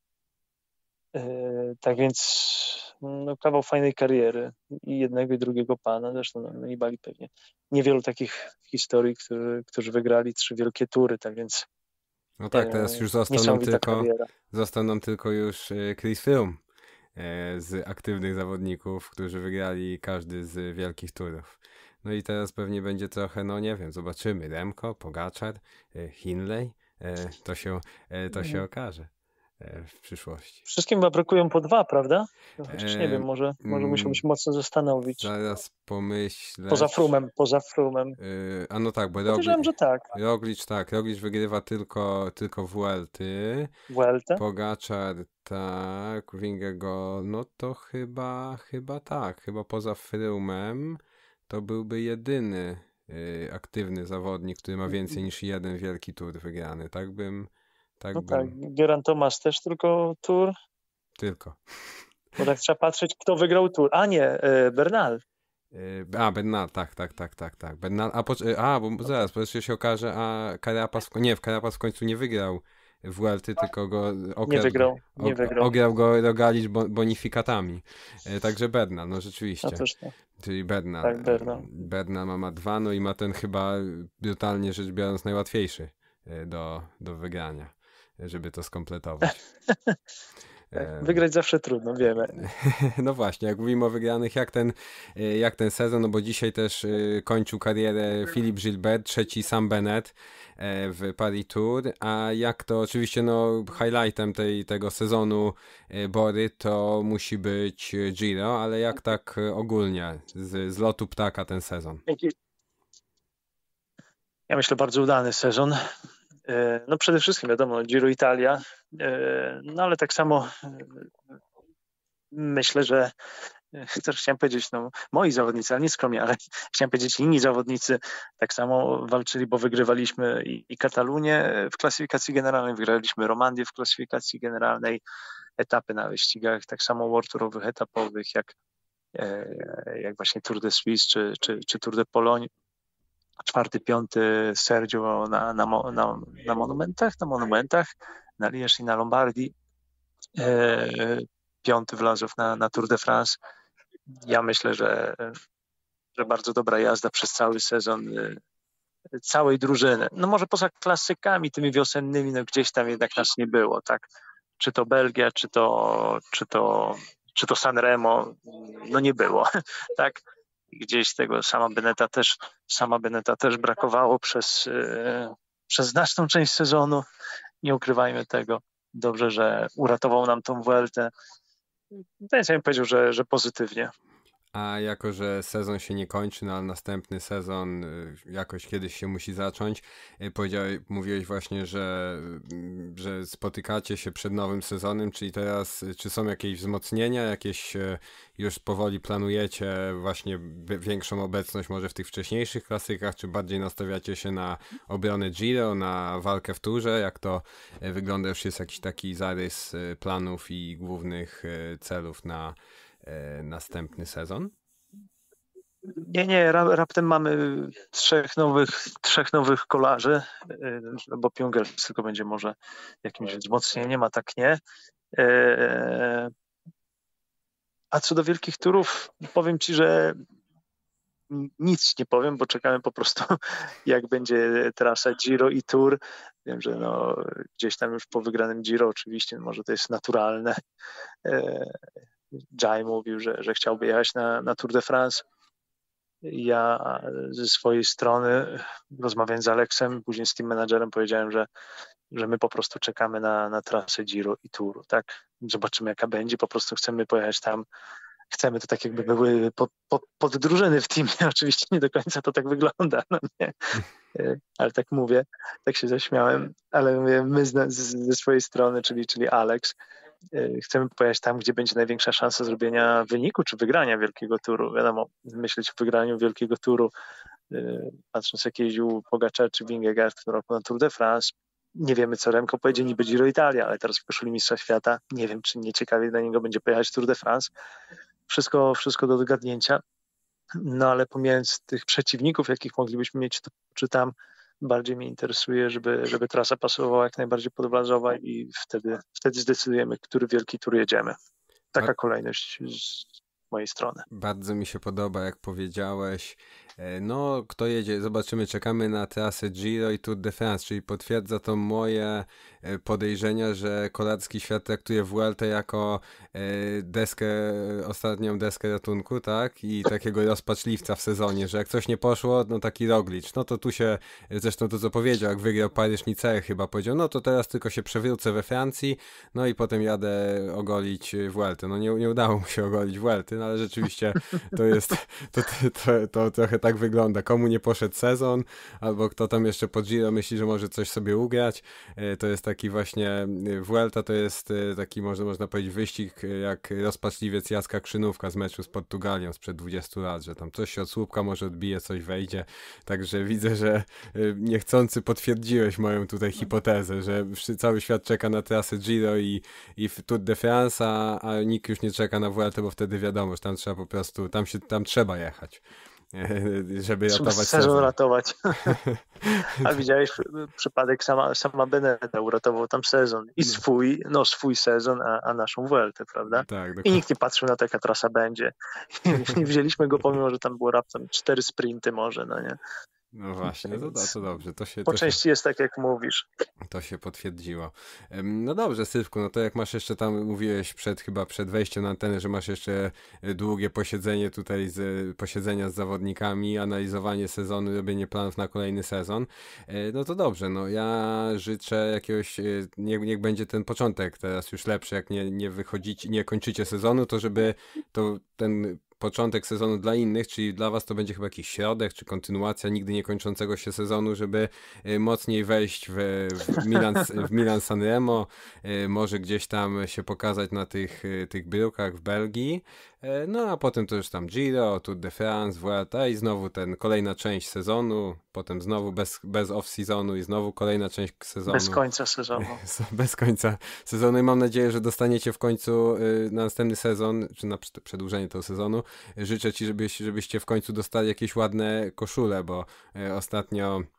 Tak więc no, kawał fajnej kariery i jednego i drugiego pana, zresztą no, Nibali pewnie niewielu takich historii, którzy, którzy wygrali trzy wielkie tury, tak więc no tak, teraz już został nam tylko, kariera. został nam tylko już Chris Froome z aktywnych zawodników, którzy wygrali każdy z wielkich turów. No i teraz pewnie będzie trochę, no nie wiem, zobaczymy. Remco, Pogaczar, Hindley, to się, to się okaże w przyszłości. Wszystkim chyba brakują po dwa, prawda? Chociaż nie wiem, może, może musiałbym się mocno zastanowić. Zaraz pomyślę. Poza Frumem, poza Frumem. A no tak, bo Podejrzewam, że tak. Roglic tak, Roglic wygrywa tylko, tylko Vuelty. Vueltę? Pogaczar tak, Vingegaard, no to chyba, chyba tak, chyba poza Frumem to byłby jedyny y, aktywny zawodnik, który ma więcej niż jeden wielki tur wygrany, tak bym tak No bym... tak, Geraint Thomas też tylko tur. Tylko. Bo tak trzeba patrzeć, kto wygrał tur. A nie, Bernal. A, Bernal, tak, tak, tak, tak, tak. Bernal, a, po, a bo zaraz, bo jeszcze się okaże, a Carapaz, nie, Carapaz w końcu nie wygrał Vuelty, tylko go ograł, nie wygrał, nie wygrał. ograł go Roglic bonifikatami. Także Bernal, no rzeczywiście. No też tak. Czyli Bernal. Tak, Bernal. Bernal ma, ma dwa, no i ma ten chyba brutalnie rzecz biorąc najłatwiejszy do, do wygrania, żeby to skompletować. Tak, wygrać zawsze trudno, wiemy. No właśnie, jak mówimy o wygranych, jak ten, jak ten sezon, no bo dzisiaj też kończył karierę Philippe Gilbert, trzeci Sam Bennett w Paris Tour, a jak to oczywiście no highlightem tej, tego sezonu Bory to musi być Giro, ale jak tak ogólnie z, z lotu ptaka ten sezon? Ja myślę bardzo udany sezon. No przede wszystkim wiadomo, Giro Italia, no ale tak samo myślę, że też chciałem powiedzieć, no moi zawodnicy, ale nie skromnie, ale chciałem powiedzieć inni zawodnicy tak samo walczyli, bo wygrywaliśmy i, i Katalunię w klasyfikacji generalnej, wygraliśmy Romandię w klasyfikacji generalnej, etapy na wyścigach, tak samo World Tourowych, etapowych, jak, jak właśnie Tour de Suisse czy, czy, czy Tour de Pologne. Czwarty, piąty Sergio na, na, na, na monumentach, na monumentach. na Liège i na Lombardii. Piąty Vlasov na, na Tour de France. Ja myślę, że, że bardzo dobra jazda przez cały sezon całej drużyny. No może poza klasykami tymi wiosennymi, no gdzieś tam jednak nas nie było, tak? Czy to Belgia, czy to, czy to, czy to Sanremo, no nie było, tak? Gdzieś tego sama Beneta też, sama Beneta też brakowało przez, przez znaczną część sezonu. Nie ukrywajmy tego. Dobrze, że uratował nam tą Vueltę. Więc ja bym powiedział, że, że pozytywnie. A jako, że sezon się nie kończy, no ale następny sezon jakoś kiedyś się musi zacząć, powiedziałeś, mówiłeś właśnie, że, że spotykacie się przed nowym sezonem, czyli teraz czy są jakieś wzmocnienia, jakieś już powoli planujecie właśnie większą obecność może w tych wcześniejszych klasykach, czy bardziej nastawiacie się na obronę Giro, na walkę w Turze? Jak to wygląda? Już jest jakiś taki zarys planów i głównych celów na następny sezon? Nie, nie, raptem mamy trzech nowych, trzech nowych kolarzy, bo Pjongels tylko będzie może jakimś wzmocnieniem, a tak nie. A co do wielkich turów, powiem Ci, że nic nie powiem, bo czekamy po prostu, jak będzie trasa Giro i Tour. Wiem, że no, gdzieś tam już po wygranym Giro oczywiście, może to jest naturalne. Jai mówił, że, że chciałby jechać na, na Tour de France. Ja ze swojej strony, rozmawiając z Aleksem, później z team managerem, powiedziałem, że, że my po prostu czekamy na, na trasę Giro i Touru, tak? Zobaczymy, jaka będzie, po prostu chcemy pojechać tam. Chcemy to tak jakby były pod, pod, pod drużyny w teamie. Oczywiście nie do końca to tak wygląda, no nie. Ale tak mówię, tak się zaśmiałem, ale mówię, my z, ze swojej strony, czyli, czyli Alex, chcemy pojechać tam, gdzie będzie największa szansa zrobienia wyniku czy wygrania wielkiego turu. Wiadomo, myśleć o wygraniu wielkiego turu, patrząc jak jeździł Pogačar czy Vingegaard w tym roku na Tour de France. Nie wiemy, co Remco pojedzie, niby Giro Italia, ale teraz w koszuli mistrza świata. Nie wiem, czy nie ciekawie dla niego będzie pojechać Tour de France. Wszystko, wszystko do dogadnięcia. No ale pomijając tych przeciwników, jakich moglibyśmy mieć, to czy tam bardziej mnie interesuje, żeby, żeby trasa pasowała jak najbardziej pod Vlasova i wtedy, wtedy zdecydujemy, który wielki tur jedziemy. Taka kolejność z mojej strony. Bardzo mi się podoba, jak powiedziałeś. No, kto jedzie? Zobaczymy, czekamy na trasę Giro i Tour de France, czyli potwierdza to moje podejrzenia, że Kolarski świat traktuje Vueltę jako deskę, ostatnią deskę ratunku, tak? I takiego rozpaczliwca w sezonie, że jak coś nie poszło, no taki Roglic. No to tu się, zresztą to co powiedział, jak wygrał Paryż-Nicea chyba, powiedział, no to teraz tylko się przewrócę we Francji, no i potem jadę ogolić Vueltę. No nie, nie udało mu się ogolić Vuelty, no ale rzeczywiście to jest, to, to, to, to trochę tak wygląda. Komu nie poszedł sezon, albo kto tam jeszcze po Giro myśli, że może coś sobie ugrać. To jest taki właśnie, Vuelta to jest taki, można, można powiedzieć, wyścig jak rozpaczliwiec Jacka Krzynówka z meczu z Portugalią sprzed dwudziestu lat, że tam coś się od słupka może odbije, coś wejdzie. Także widzę, że niechcący potwierdziłeś moją tutaj hipotezę, że cały świat czeka na trasę Giro i, i Tour de France, a, a nikt już nie czeka na Vueltę, bo wtedy wiadomo, że tam trzeba po prostu, tam się, tam trzeba jechać, żeby ratować sezon. Sezon ratować. A widziałeś przypadek sama, sama Beneta uratował tam sezon. I swój, no swój sezon, a, a naszą Vueltę, prawda? Tak, i nikt nie patrzył na to, jaka trasa będzie. I wzięliśmy go, pomimo że tam było raptem cztery sprinty może, no nie? No właśnie, to, to dobrze. To się, po to części się, jest tak, jak mówisz. To się potwierdziło. No dobrze, Sylwku, no to jak masz jeszcze tam, mówiłeś przed chyba przed wejściem na antenę, że masz jeszcze długie posiedzenie tutaj, z, posiedzenia z zawodnikami, analizowanie sezonu, robienie planów na kolejny sezon, no to dobrze, no ja życzę jakiegoś, niech, niech będzie ten początek teraz już lepszy, jak nie, nie wychodzicie, nie kończycie sezonu, to żeby to ten początek sezonu dla innych, czyli dla was to będzie chyba jakiś środek, czy kontynuacja nigdy nie kończącego się sezonu, żeby mocniej wejść w, w Milan, w Milan Sanremo, może gdzieś tam się pokazać na tych, tych bryłkach w Belgii, no a potem to już tam Giro, Tour de France, Vuelta i znowu ten kolejna część sezonu, potem znowu bez, bez off-sezonu i znowu kolejna część sezonu. Bez końca sezonu. Bez końca sezonu i mam nadzieję, że dostaniecie w końcu na następny sezon, czy na przedłużenie tego sezonu. Życzę ci, żebyś, żebyście w końcu dostali jakieś ładne koszule, bo ostatnio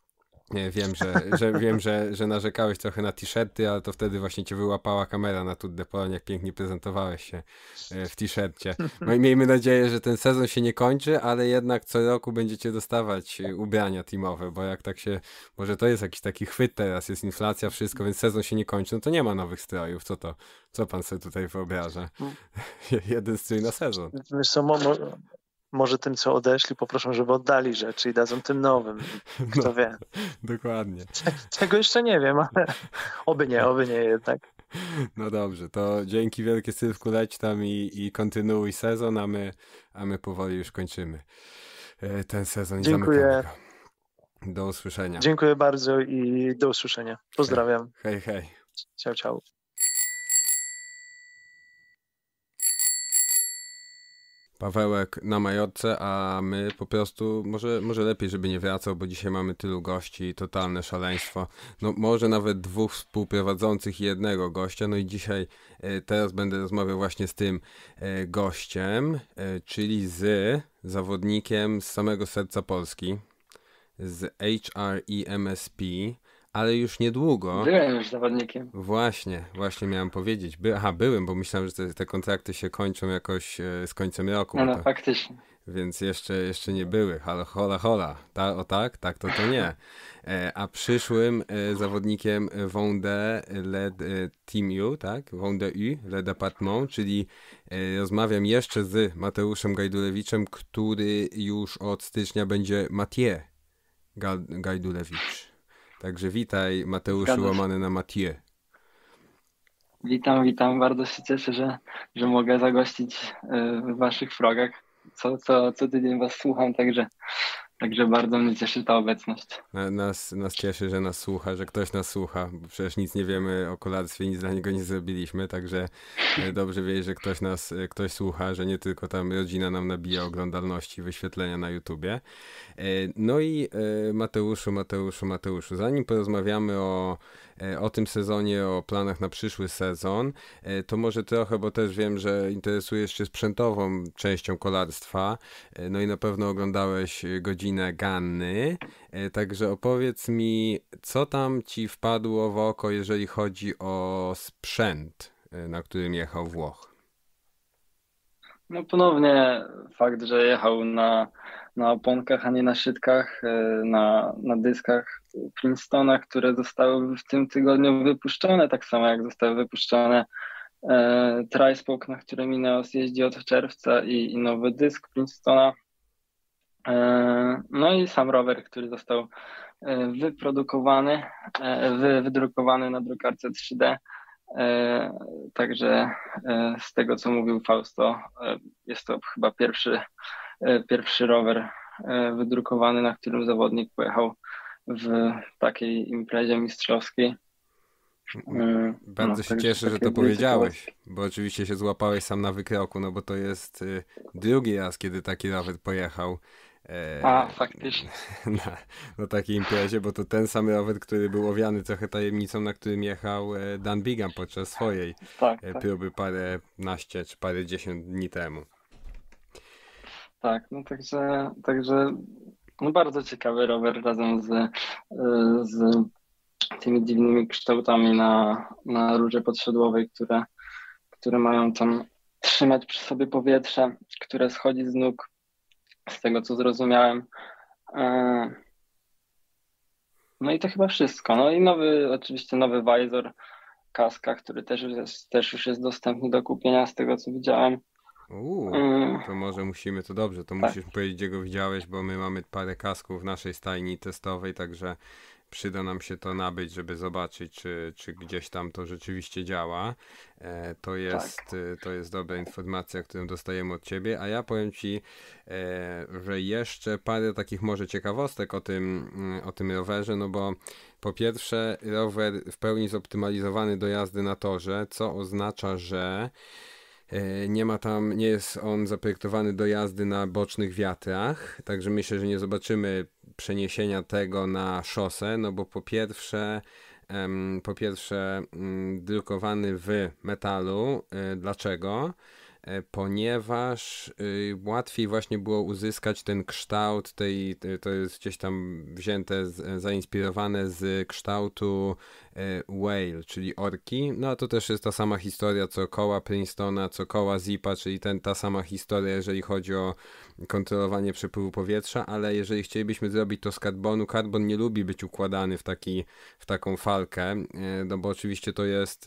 Nie, wiem, że, że wiem, że, że narzekałeś trochę na t-shirty, ale to wtedy właśnie cię wyłapała kamera na Tour de Pologne, jak pięknie prezentowałeś się w t-shircie. No i miejmy nadzieję, że ten sezon się nie kończy, ale jednak co roku będziecie dostawać ubrania teamowe, bo jak tak się, może to jest jakiś taki chwyt teraz, jest inflacja, wszystko, więc sezon się nie kończy, no to nie ma nowych strojów, co to, co pan sobie tutaj wyobraża? Jeden strój na sezon. Wiesz co, mo, mo, może tym, co odeszli, poproszą, żeby oddali rzeczy i dadzą tym nowym. Kto no, wie. Dokładnie. Tego jeszcze nie wiem, ale oby nie, oby nie jednak. No dobrze, to dzięki wielkie, Sylwku, leć tam i, i kontynuuj sezon, a my, a my powoli już kończymy ten sezon i Dziękuję. zamykamy go. Do usłyszenia. Dziękuję bardzo i do usłyszenia. Pozdrawiam. Hej, hej. Ciao, ciao. Pawełek na Majorce, a my po prostu, może, może lepiej, żeby nie wracał, bo dzisiaj mamy tylu gości i totalne szaleństwo. No może nawet dwóch współprowadzących i jednego gościa. No i dzisiaj e, teraz będę rozmawiał właśnie z tym e, gościem, e, czyli z zawodnikiem z samego serca Polski, z H R E M S P, ale już niedługo. Byłem już zawodnikiem. Właśnie, właśnie miałem powiedzieć. By, aha, byłem, bo myślałem, że te, te kontrakty się kończą jakoś e, z końcem roku. No, no to, faktycznie. Więc jeszcze, jeszcze nie były. Halo, hola, hola. Ta, o tak? Tak, to to nie. E, a przyszłym e, zawodnikiem Vendée Led e, Team U, tak? Vendée U, Le Département, czyli e, rozmawiam jeszcze z Mateuszem Gajdulewiczem, który już od stycznia będzie Mathieu Gajdulewicz. Także witaj, Mateuszu, łamany na Mathieu. Witam, witam. Bardzo się cieszę, że, że mogę zagościć w waszych progach. Co, co, co tydzień was słucham, także, także bardzo mnie cieszy ta obecność. Nas, nas cieszy, że nas słucha, że ktoś nas słucha, bo przecież nic nie wiemy o kolarstwie, nic dla niego nie zrobiliśmy, także dobrze wiedzieć, że ktoś nas, ktoś słucha, że nie tylko tam rodzina nam nabija oglądalności, wyświetlenia na YouTubie. No i Mateuszu, Mateuszu, Mateuszu, zanim porozmawiamy o, o tym sezonie, o planach na przyszły sezon, to może trochę, bo też wiem, że interesujesz się sprzętową częścią kolarstwa, no i na pewno oglądałeś godzinę Ganny, także opowiedz mi, co tam ci wpadło w oko, jeżeli chodzi o sprzęt, na którym jechał Włoch? No ponownie fakt, że jechał na, na oponkach, a nie na szydkach, na, na dyskach Princetona, które zostały w tym tygodniu wypuszczone, tak samo jak zostały wypuszczone e, Tri-Spoke, na którym Ineos jeździ od czerwca i, i nowy dysk Princetona. E, no i sam rower, który został e, wyprodukowany, e, wy, wydrukowany na drukarce trzy D. E, także e, z tego, co mówił Fausto, e, jest to chyba pierwszy, e, pierwszy rower e, wydrukowany, na którym zawodnik pojechał w takiej imprezie mistrzowskiej. E, Bardzo no, się cieszę, że to powiedziałeś, bo oczywiście się złapałeś sam na wykroku, no bo to jest y, drugi raz, kiedy taki rower pojechał. A, faktycznie. Na, na takiej imprezie, bo to ten sam rower, który był owiany trochę tajemnicą, na którym jechał Dan Bigham podczas swojej tak, tak. próby paręnaście czy parędziesiąt dni temu. Tak, no także, także no bardzo ciekawy rower razem z, z tymi dziwnymi kształtami na, na rurze podsiodłowej, które, które mają tam trzymać przy sobie powietrze, które schodzi z nóg. Z tego, co zrozumiałem. No i to chyba wszystko. No i nowy, oczywiście nowy wizor, kaska, który też już jest, też już jest dostępny do kupienia, z tego, co widziałem. Uuu, to może musimy, to dobrze, to tak. Musisz powiedzieć, gdzie go widziałeś, bo my mamy parę kasków w naszej stajni testowej, także przyda nam się to nabyć, żeby zobaczyć, czy, czy gdzieś tam to rzeczywiście działa. E, to, jest, tak. to jest dobra informacja, którą dostajemy od ciebie, a ja powiem ci, e, że jeszcze parę takich może ciekawostek o tym, o tym rowerze, no bo po pierwsze rower w pełni zoptymalizowany do jazdy na torze, co oznacza, że nie ma tam, nie jest on zaprojektowany do jazdy na bocznych wiatrach, także myślę, że nie zobaczymy przeniesienia tego na szosę, no bo po pierwsze, um, po pierwsze um, drukowany w metalu. E, dlaczego? ponieważ łatwiej właśnie było uzyskać ten kształt tej, to jest gdzieś tam wzięte, zainspirowane z kształtu whale, czyli orki. No a to też jest ta sama historia co koła Princetona, co koła Zipa, czyli ten, ta sama historia, jeżeli chodzi o kontrolowanie przepływu powietrza, ale jeżeli chcielibyśmy zrobić to z karbonu, karbon nie lubi być układany w, taki, w taką falkę, no bo oczywiście to jest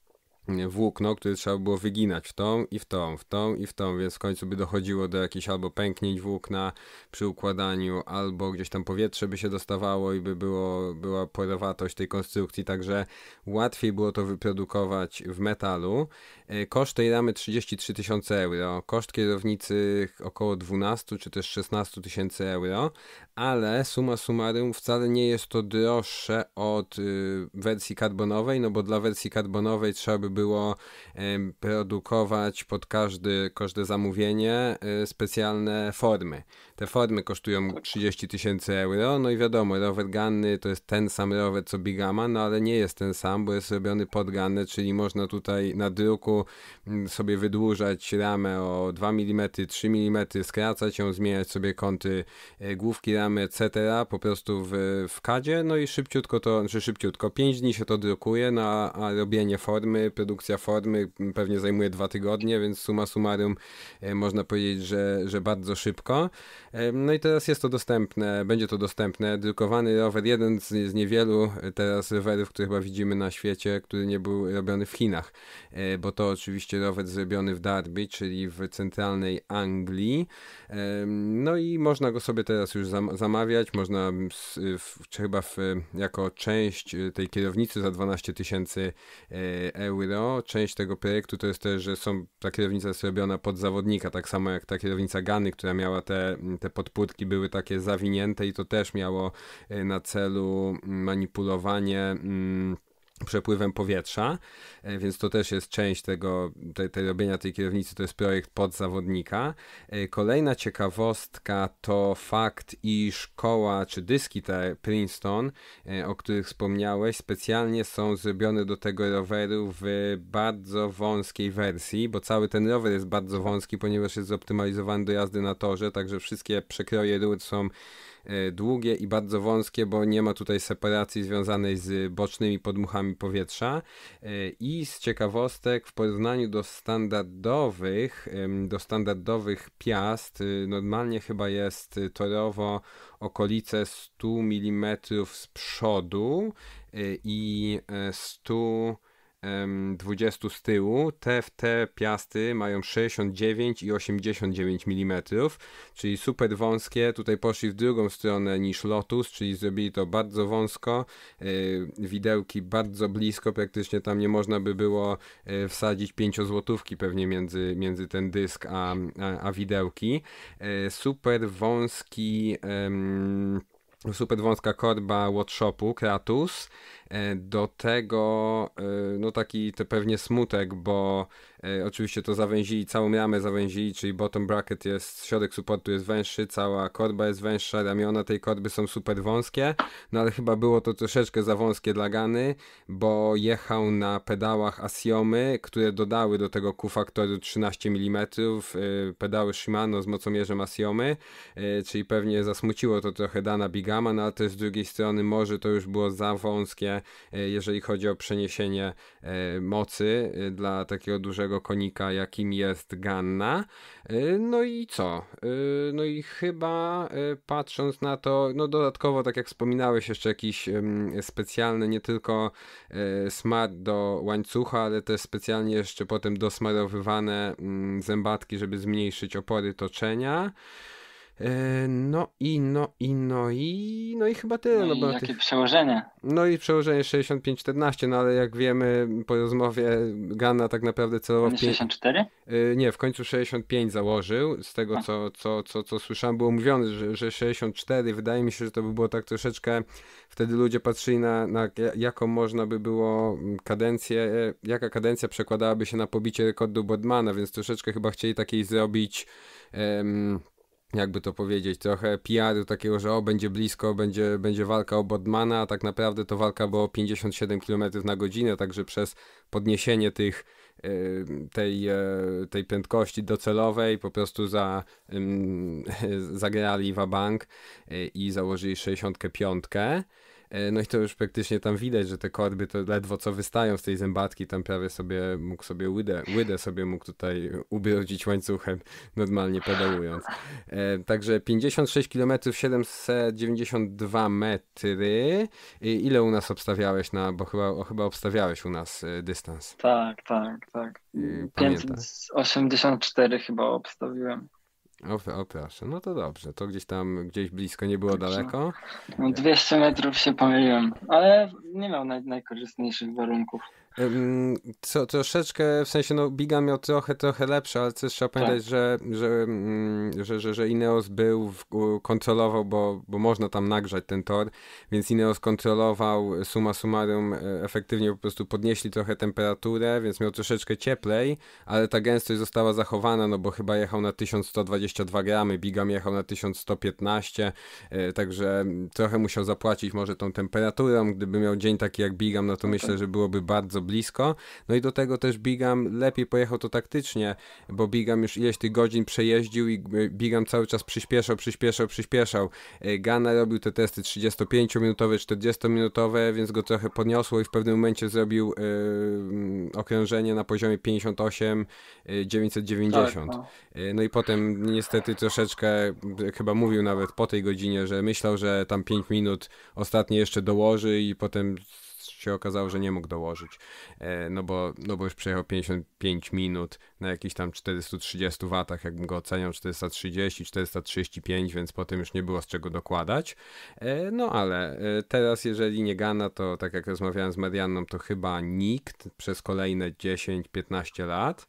włókno, które trzeba było wyginać w tą i w tą, w tą i w tą, więc w końcu by dochodziło do jakichś albo pęknięć włókna przy układaniu, albo gdzieś tam powietrze by się dostawało i by było, była porowatość tej konstrukcji, także łatwiej było to wyprodukować w metalu. Koszt tej ramy trzydzieści trzy tysiące euro, koszt kierownicy około dwanaście czy też szesnaście tysięcy euro, ale summa summarum wcale nie jest to droższe od y, wersji karbonowej, no bo dla wersji karbonowej trzeba by było y, produkować pod każdy, każde zamówienie y, specjalne formy. Te formy kosztują trzydzieści tysięcy euro, no i wiadomo, rower Gunny to jest ten sam rower co Bigama, no ale nie jest ten sam, bo jest robiony pod Gunnę, czyli można tutaj na druku sobie wydłużać ramę o dwa milimetry, trzy milimetry, skracać ją, zmieniać sobie kąty główki ramy, et cetera. Po prostu w, w kadzie, no i szybciutko to, czy szybciutko, pięć dni się to drukuje, no a, a robienie formy, produkcja formy pewnie zajmuje dwa tygodnie, więc summa summarum e, można powiedzieć, że, że bardzo szybko. E, no i teraz jest to dostępne, będzie to dostępne. Drukowany rower, jeden z, z niewielu teraz rowerów, które chyba widzimy na świecie, który nie był robiony w Chinach, e, bo to oczywiście rower zrobiony w Derby, czyli w centralnej Anglii. No i można go sobie teraz już zamawiać, można w, czy chyba w, jako część tej kierownicy za dwanaście tysięcy euro. Część tego projektu to jest też, że są, ta kierownica jest robiona pod zawodnika, tak samo jak ta kierownica Gunny, która miała te, te podpórki, były takie zawinięte i to też miało na celu manipulowanie mm, przepływem powietrza, więc to też jest część tego, tej, tej robienia tej kierownicy, to jest projekt pod zawodnika. Kolejna ciekawostka to fakt, iż koła czy dyski te Princeton, o których wspomniałeś, specjalnie są zrobione do tego roweru w bardzo wąskiej wersji, bo cały ten rower jest bardzo wąski, ponieważ jest zoptymalizowany do jazdy na torze, także wszystkie przekroje rur są długie i bardzo wąskie, bo nie ma tutaj separacji związanej z bocznymi podmuchami powietrza. I z ciekawostek, w porównaniu do standardowych do standardowych piast, normalnie chyba jest torowo okolice sto milimetrów z przodu i sto dwadzieścia z tyłu, te, te piasty mają sześćdziesiąt dziewięć i osiemdziesiąt dziewięć milimetrów, czyli super wąskie. Tutaj poszli w drugą stronę niż Lotus, czyli zrobili to bardzo wąsko, widełki bardzo blisko, praktycznie tam nie można by było wsadzić pięciozłotówki pewnie między, między ten dysk a, a, a widełki. Super wąski super wąska korba Watshopu Kratus. Do tego no taki to pewnie smutek, bo e, oczywiście to zawęzili, całą ramę zawęzili, czyli bottom bracket jest, środek supportu jest węższy, cała korba jest węższa, ramiona tej korby są super wąskie, no ale chyba było to troszeczkę za wąskie dla Gunny, bo jechał na pedałach Asiomy, które dodały do tego Q-faktoru trzynaście milimetrów, e, pedały Shimano z mocomierzem Asiomy, e, czyli pewnie zasmuciło to trochę Dana Bigama, no ale też z drugiej strony może to już było za wąskie, jeżeli chodzi o przeniesienie mocy dla takiego dużego konika, jakim jest Gunna. No i co? No i chyba patrząc na to, no dodatkowo, tak jak wspominałeś, jeszcze jakiś specjalny, nie tylko smar do łańcucha, ale też specjalnie jeszcze potem dosmarowywane zębatki, żeby zmniejszyć opory toczenia. No i, no i, no i, no i chyba tyle. No, no i jakie tych... przełożenie? No i przełożenie sześćdziesiąt pięć czternaście, no ale jak wiemy po rozmowie Gunna tak naprawdę celowo w sześćdziesiąt cztery? Yy, nie, w końcu sześćdziesiąt pięć założył, z tego co, co, co, co słyszałem, było mówione, że, że sześćdziesiąt cztery, wydaje mi się, że to by było tak troszeczkę, wtedy ludzie patrzyli na, na jaką można by było kadencję, jaka kadencja przekładałaby się na pobicie rekordu Boardmana, więc troszeczkę chyba chcieli takiej zrobić um, jakby to powiedzieć, trochę P R-u takiego, że o, będzie blisko, będzie, będzie walka o Boardmana, a tak naprawdę to walka była o pięćdziesiąt siedem kilometrów na godzinę, także przez podniesienie tych tej, tej prędkości docelowej, po prostu za, zagrali wabank i założyli sześćdziesiąt pięć. No i to już praktycznie tam widać, że te korby to ledwo co wystają z tej zębatki, tam prawie sobie mógł sobie łydę, łydę sobie mógł tutaj ubrudzić łańcuchem, normalnie pedałując. E, także pięćdziesiąt sześć kilometrów, siedemset dziewięćdziesiąt dwa metry. I ile u nas obstawiałeś na, bo chyba, o, chyba obstawiałeś u nas y, dystans. Tak, tak, tak. Y, pięćset osiemdziesiąt cztery chyba obstawiłem. O, o proszę, no to dobrze, to gdzieś tam, gdzieś blisko, nie było daleko. No dwieście metrów się pomyliłem, ale nie miał naj, najkorzystniejszych warunków. Co, troszeczkę, w sensie, no Bigan miał trochę, trochę lepsze, ale też trzeba pamiętać, tak. że, że, że, że, że Ineos był, w, kontrolował, bo, bo można tam nagrzać ten tor, więc Ineos kontrolował, summa summarum, efektywnie po prostu podnieśli trochę temperaturę, więc miał troszeczkę cieplej, ale ta gęstość została zachowana, no bo chyba jechał na tysiąc sto dwadzieścia dwa gramy, Bigam jechał na tysiąc sto piętnaście, także trochę musiał zapłacić może tą temperaturą, gdyby miał dzień taki jak Bigam, no to okay. myślę, że byłoby bardzo blisko. No i do tego też Bigam lepiej pojechał to taktycznie, bo Bigam już ileś tych godzin przejeździł i Bigam cały czas przyspieszał, przyspieszał, przyspieszał. Ganna robił te testy trzydziestopięciominutowe, czterdziestominutowe, więc go trochę podniosło i w pewnym momencie zrobił yy, okrążenie na poziomie pięćdziesiąt osiem dziewięćset dziewięćdziesiąt. Tak, no. No i potem niestety troszeczkę, chyba mówił nawet po tej godzinie, że myślał, że tam pięć minut ostatnie jeszcze dołoży i potem się okazało, że nie mógł dołożyć, no bo, no bo już przejechał pięćdziesiąt pięć minut na jakichś tam czterysta trzydzieści watach, jakbym go oceniał, czterysta trzydzieści, czterysta trzydzieści pięć, więc potem już nie było z czego dokładać. No ale teraz, jeżeli nie Ganna, to tak jak rozmawiałem z Marianną, to chyba nikt przez kolejne dziesięć piętnaście lat.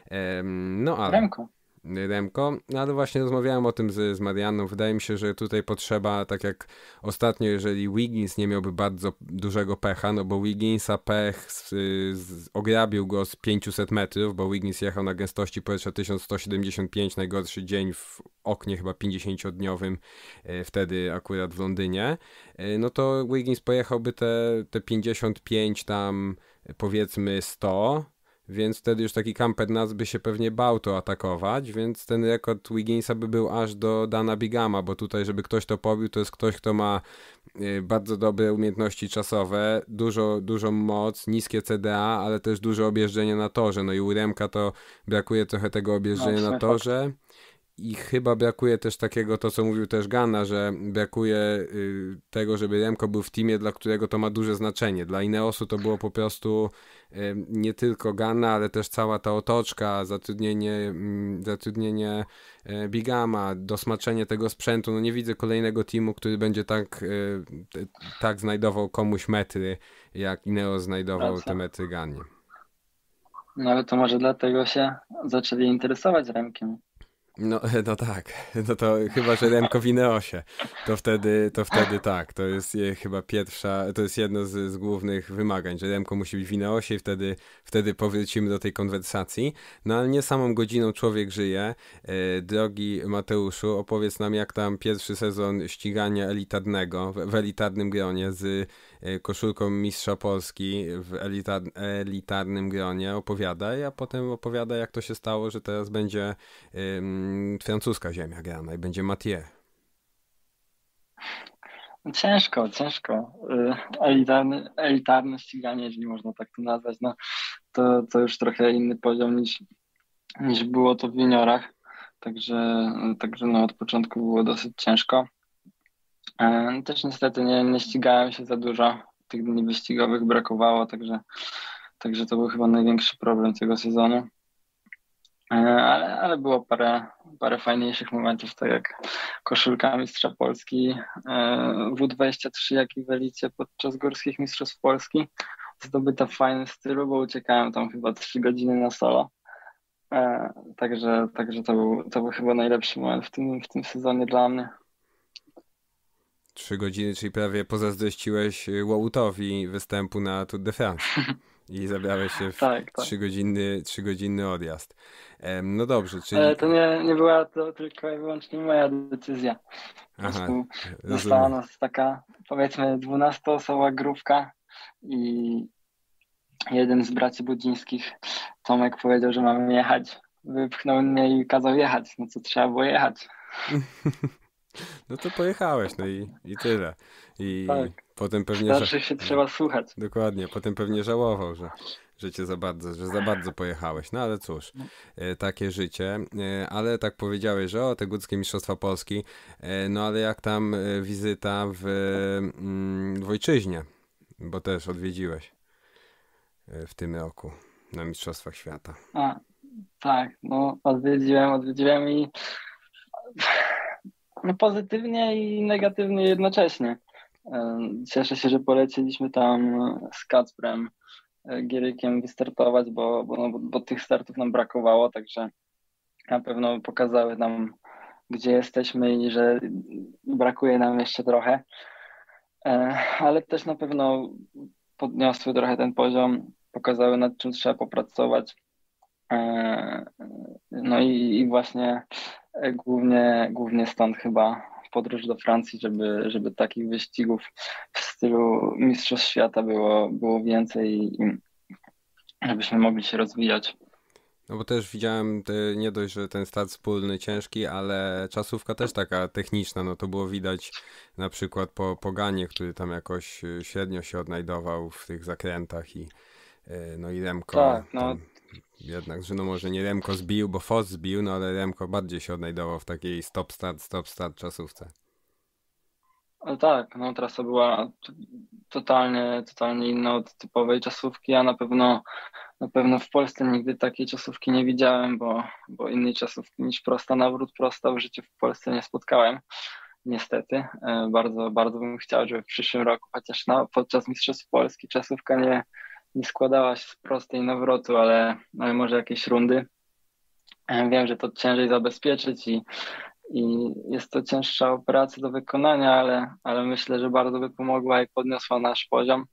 No ale... Remko. Remko, no ale właśnie rozmawiałem o tym z, z Marianną, wydaje mi się, że tutaj potrzeba, tak jak ostatnio, jeżeli Wiggins nie miałby bardzo dużego pecha, no bo Wigginsa pech z, z, ograbił go z pięćset metrów, bo Wiggins jechał na gęstości powietrza tysiąc sto siedemdziesiąt pięć, najgorszy dzień w oknie chyba pięćdziesięciodniowym, e, wtedy akurat w Londynie, e, no to Wiggins pojechałby te, te pięćdziesiąt pięć tam, powiedzmy sto, więc wtedy już taki Camper Nuts by się pewnie bał to atakować, więc ten rekord Wigginsa by był aż do Dana Bigama, bo tutaj, żeby ktoś to pobił, to jest ktoś, kto ma bardzo dobre umiejętności czasowe, dużo, dużą moc, niskie C D A, ale też duże objeżdżenie na torze. No i u Remka to brakuje trochę tego objeżdżenia no, na torze. I chyba brakuje też takiego, to co mówił też Ganna, że brakuje y, tego, żeby Remko był w teamie, dla którego to ma duże znaczenie. Dla Ineosu to było po prostu y, nie tylko Ganna, ale też cała ta otoczka, zatrudnienie, y, zatrudnienie y, Bigama, dosmaczenie tego sprzętu. No nie widzę kolejnego teamu, który będzie tak, y, y, tak znajdował komuś metry, jak Ineos znajdował Racja. te metry Gannie. No ale to może dlatego się zaczęli interesować Remkiem. No, no tak, no to chyba, że Remko w Ineosie, to wtedy, to wtedy tak, to jest chyba pierwsza, to jest jedno z, z głównych wymagań, że Remko musi być w Ineosie i wtedy, wtedy powrócimy do tej konwersacji, no ale nie samą godziną człowiek żyje. E, drogi Mateuszu, opowiedz nam, jak tam pierwszy sezon ścigania elitarnego, w, w elitarnym gronie z e, koszulką mistrza Polski w elitar, elitarnym gronie, opowiadaj, a potem opowiadaj, jak to się stało, że teraz będzie e, francuska ziemia grana i będzie Mathieu. Ciężko, ciężko. Elitarne, elitarne ściganie, jeżeli można tak to nazwać, no to, to już trochę inny poziom niż, niż było to w juniorach. Także, także no od początku było dosyć ciężko. Też niestety nie, nie ścigałem się za dużo. Tych dni wyścigowych brakowało, także, także to był chyba największy problem tego sezonu. Ale, ale było parę, parę fajniejszych momentów, tak jak koszulka mistrza Polski W dwadzieścia trzy, jak i w Elicie podczas Górskich Mistrzostw Polski. Zdobyta w fajnym stylu, bo uciekałem tam chyba trzy godziny na solo. Także, także to, był, to był chyba najlepszy moment w tym, w tym sezonie dla mnie. Trzy godziny, czyli prawie pozazdrościłeś Woutowi występu na Tour de France. I zabrałeś się w tak, tak. trzygodzinny, trzygodzinny odjazd. Ehm, no dobrze, czyli... Ale to nie, nie była to tylko i wyłącznie moja decyzja. Po prostu została nas taka, powiedzmy, dwunastoosobowa grupka i, jeden z braci Budzińskich, Tomek, powiedział, że mamy jechać. Wypchnął mnie i kazał jechać. No co, trzeba było jechać. No to pojechałeś, no i, i tyle. I Tak. potem pewnie... Starszych się trzeba słuchać. Dokładnie, potem pewnie żałował, że, że cię za bardzo, że za bardzo pojechałeś. No ale cóż, e, takie życie. E, ale tak powiedziałeś, że o, te górskie mistrzostwa Polski. E, no ale jak tam e, wizyta w, mm, w ojczyźnie? Bo też odwiedziłeś e, w tym roku na Mistrzostwach Świata. A, tak, no odwiedziłem, odwiedziłem i no, pozytywnie i negatywnie jednocześnie. Cieszę się, że polecieliśmy tam z Kacprem Gierykiem wystartować, bo, bo, no, bo, bo tych startów nam brakowało, także na pewno pokazały nam, gdzie jesteśmy i że brakuje nam jeszcze trochę, ale też na pewno podniosły trochę ten poziom, pokazały, nad czym trzeba popracować. No i, i właśnie głównie, głównie stąd chyba podróż do Francji, żeby, żeby takich wyścigów w stylu Mistrzostw Świata było, było więcej i żebyśmy mogli się rozwijać. No bo też widziałem te, nie dość, że ten start wspólny ciężki, ale czasówka też taka techniczna, no to było widać na przykład po Poganie, który tam jakoś średnio się odnajdował w tych zakrętach i no i Remko tak, no. tam, jednak, że no może nie Remko zbił, bo Foss zbił, no ale Remko bardziej się odnajdował w takiej stop start, stop start czasówce. No tak, no trasa była totalnie, totalnie inna od typowej czasówki, a na pewno na pewno w Polsce nigdy takiej czasówki nie widziałem, bo, bo innej czasówki niż prosta nawrót prosta w życiu w Polsce nie spotkałem. Niestety. Bardzo, bardzo bym chciał, żeby w przyszłym roku, chociaż na, podczas Mistrzostw Polski czasówka nie, nie składała się z prostej nawrotu, ale, ale może jakieś rundy. Wiem, że to ciężej zabezpieczyć i, i jest to cięższa operacja do wykonania, ale, ale myślę, że bardzo by pomogła i podniosła nasz poziom.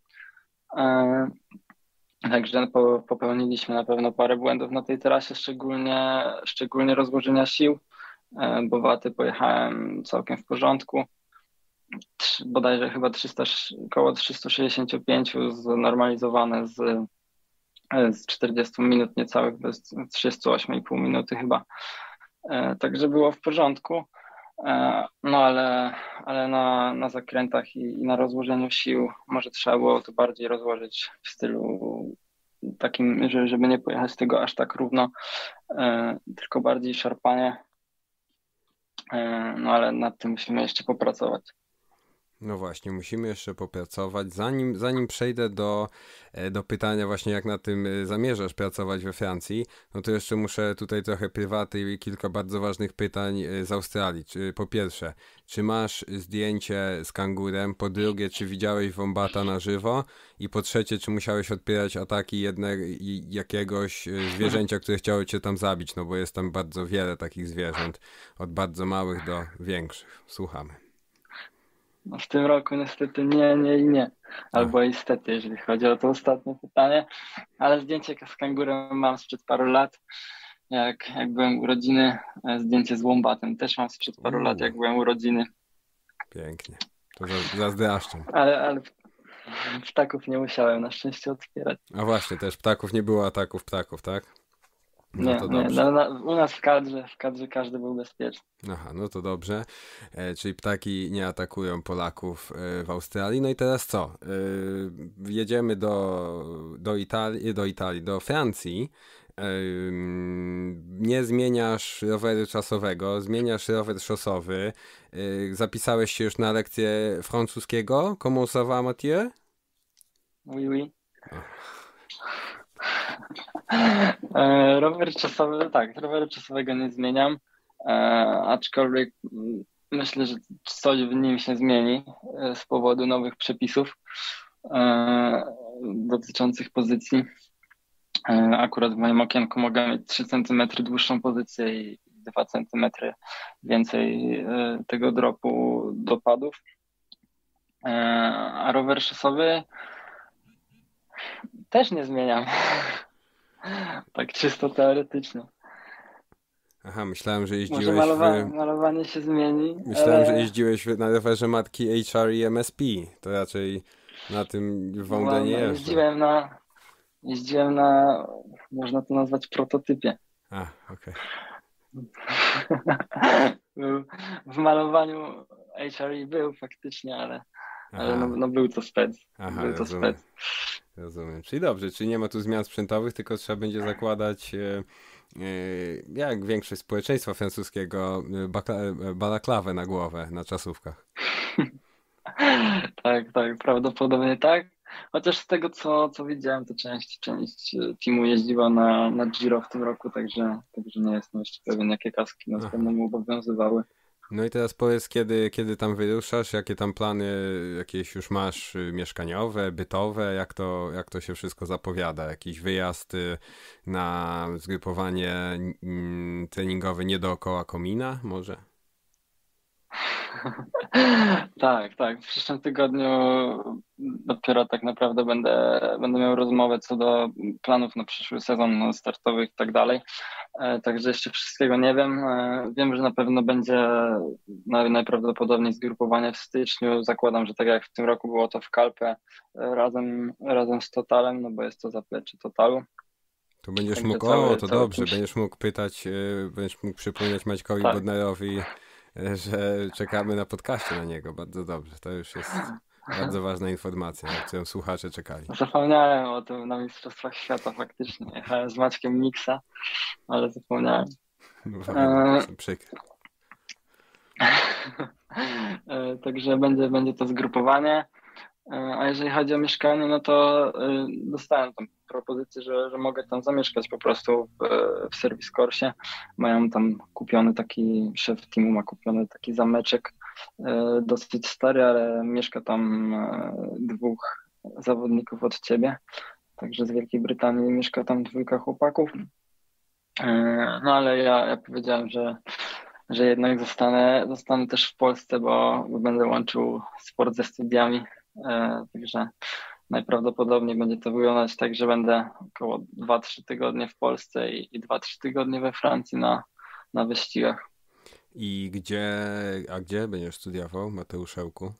Także po, popełniliśmy na pewno parę błędów na tej trasie, szczególnie, szczególnie rozłożenia sił, bo waty pojechałem całkiem w porządku. Bodajże chyba trzysta, około trzysta sześćdziesiąt pięć znormalizowane z, z czterdziestu minut niecałych do trzydziestu ośmiu i pół minuty chyba. Także było w porządku. No ale, ale na, na zakrętach i, i na rozłożeniu sił może trzeba było to bardziej rozłożyć w stylu takim, że, żeby nie pojechać tego aż tak równo, tylko bardziej szarpanie. No ale nad tym musimy jeszcze popracować. No właśnie, musimy jeszcze popracować. Zanim, zanim przejdę do, do pytania właśnie, jak na tym zamierzasz pracować we Francji, no to jeszcze muszę tutaj trochę prywaty i kilka bardzo ważnych pytań z Australii. Czy, po pierwsze, czy masz zdjęcie z kangurem? Po drugie, czy widziałeś wombata na żywo? I po trzecie, czy musiałeś odpierać ataki jednego, jakiegoś zwierzęcia, które chciało cię tam zabić? No bo jest tam bardzo wiele takich zwierząt, od bardzo małych do większych. Słuchamy. No w tym roku niestety nie, nie i nie. Albo niestety, jeżeli chodzi o to ostatnie pytanie. Ale zdjęcie z kangurem mam sprzed paru lat. Jak, jak byłem u rodziny, zdjęcie z wombatem też mam sprzed paru Uuu. lat, jak byłem u rodziny. Pięknie. To zazdraszczam. Ale, ale ptaków nie musiałem na szczęście otwierać. A właśnie, też ptaków nie było ataków ptaków, tak? No nie, to nie. dobrze. No, no, u nas w kadrze, w kadrze każdy był bezpieczny. Aha, no to dobrze. E, czyli ptaki nie atakują Polaków e, w Australii. No i teraz co? E, jedziemy do, do Italii, do Italii, do Francji. E, nie zmieniasz roweru czasowego, zmieniasz rower szosowy. E, zapisałeś się już na lekcję francuskiego? Comment ça va, Mathieu? Oui, oui. E, rower czasowy, tak, roweru czasowego nie zmieniam, e, aczkolwiek myślę, że coś w nim się zmieni e, z powodu nowych przepisów e, dotyczących pozycji. E, akurat w moim okienku mogę mieć trzy centymetry dłuższą pozycję i dwa centymetry więcej e, tego dropu do padów. E, a rower szosowy też nie zmieniam. Tak czysto teoretycznie. Aha, myślałem, że jeździłeś Może malowanie, w... malowanie się zmieni. Myślałem, ale... że jeździłeś na rowerze matki H R i M S P. To raczej na tym w Wągle nie jeżdżę. Jeździłem na, jeździłem na, można to nazwać prototypie. A, okej. Był, w malowaniu H R E był faktycznie, ale, ale no, no był to spec. Aha, był to rozumiem. spec. Rozumiem. Czyli dobrze, czyli nie ma tu zmian sprzętowych, tylko trzeba będzie zakładać, e, e, jak większość społeczeństwa francuskiego, e, bakla- balaklawę na głowę na czasówkach. Tak, tak, prawdopodobnie tak. Chociaż z tego, co, co widziałem, to część, część teamu jeździła na, na Giro w tym roku, także, także nie jestem jeszcze pewien, jakie kaski nas Aha. będą obowiązywały. No i teraz powiedz, kiedy, kiedy tam wyruszasz, jakie tam plany jakieś już masz y, mieszkaniowe, bytowe, jak to, jak to się wszystko zapowiada? Jakiś wyjazd y, na zgrupowanie mm, treningowe nie dookoła komina może? Tak, tak. W przyszłym tygodniu dopiero tak naprawdę będę, będę miał rozmowę co do planów na przyszły sezon startowy i tak dalej. E, Także jeszcze wszystkiego nie wiem. E, Wiem, że na pewno będzie naj- najprawdopodobniej zgrupowanie w styczniu. Zakładam, że tak jak w tym roku było to w Kalpę e, razem, razem z Totalem, no bo jest to zaplecze Totalu. To będziesz Także mógł, cały- o to cały dobrze, ten- będziesz mógł pytać, y, będziesz mógł przypomnieć Maćkowi Tak. Bodnarowi, y, że czekamy na podcaście na niego. Bardzo dobrze, to już jest bardzo ważna informacja, na którą słuchacze czekali. Zapomniałem o tym na Mistrzostwach Świata faktycznie. Jechałem z Maćkiem Mixa, ale zapomniałem. No, Eee. przykro. E, Także będzie, będzie to zgrupowanie. E, A jeżeli chodzi o mieszkanie, no to e, dostałem tam propozycję, że, że mogę tam zamieszkać po prostu w, w Service Corsie. Mają tam kupiony taki, szef teamu ma kupiony taki zameczek e, dosyć stary, ale mieszka tam e, dwóch zawodników od ciebie. Także z Wielkiej Brytanii mieszka tam dwójka chłopaków. E, No ale ja, ja powiedziałem, że że jednak zostanę, zostanę też w Polsce, bo, bo będę łączył sport ze studiami, e, także najprawdopodobniej będzie to wyglądać tak, że będę około dwa trzy tygodnie w Polsce i, i dwa trzy tygodnie we Francji na, na wyścigach. I gdzie, a gdzie będziesz studiował, Mateuszełku?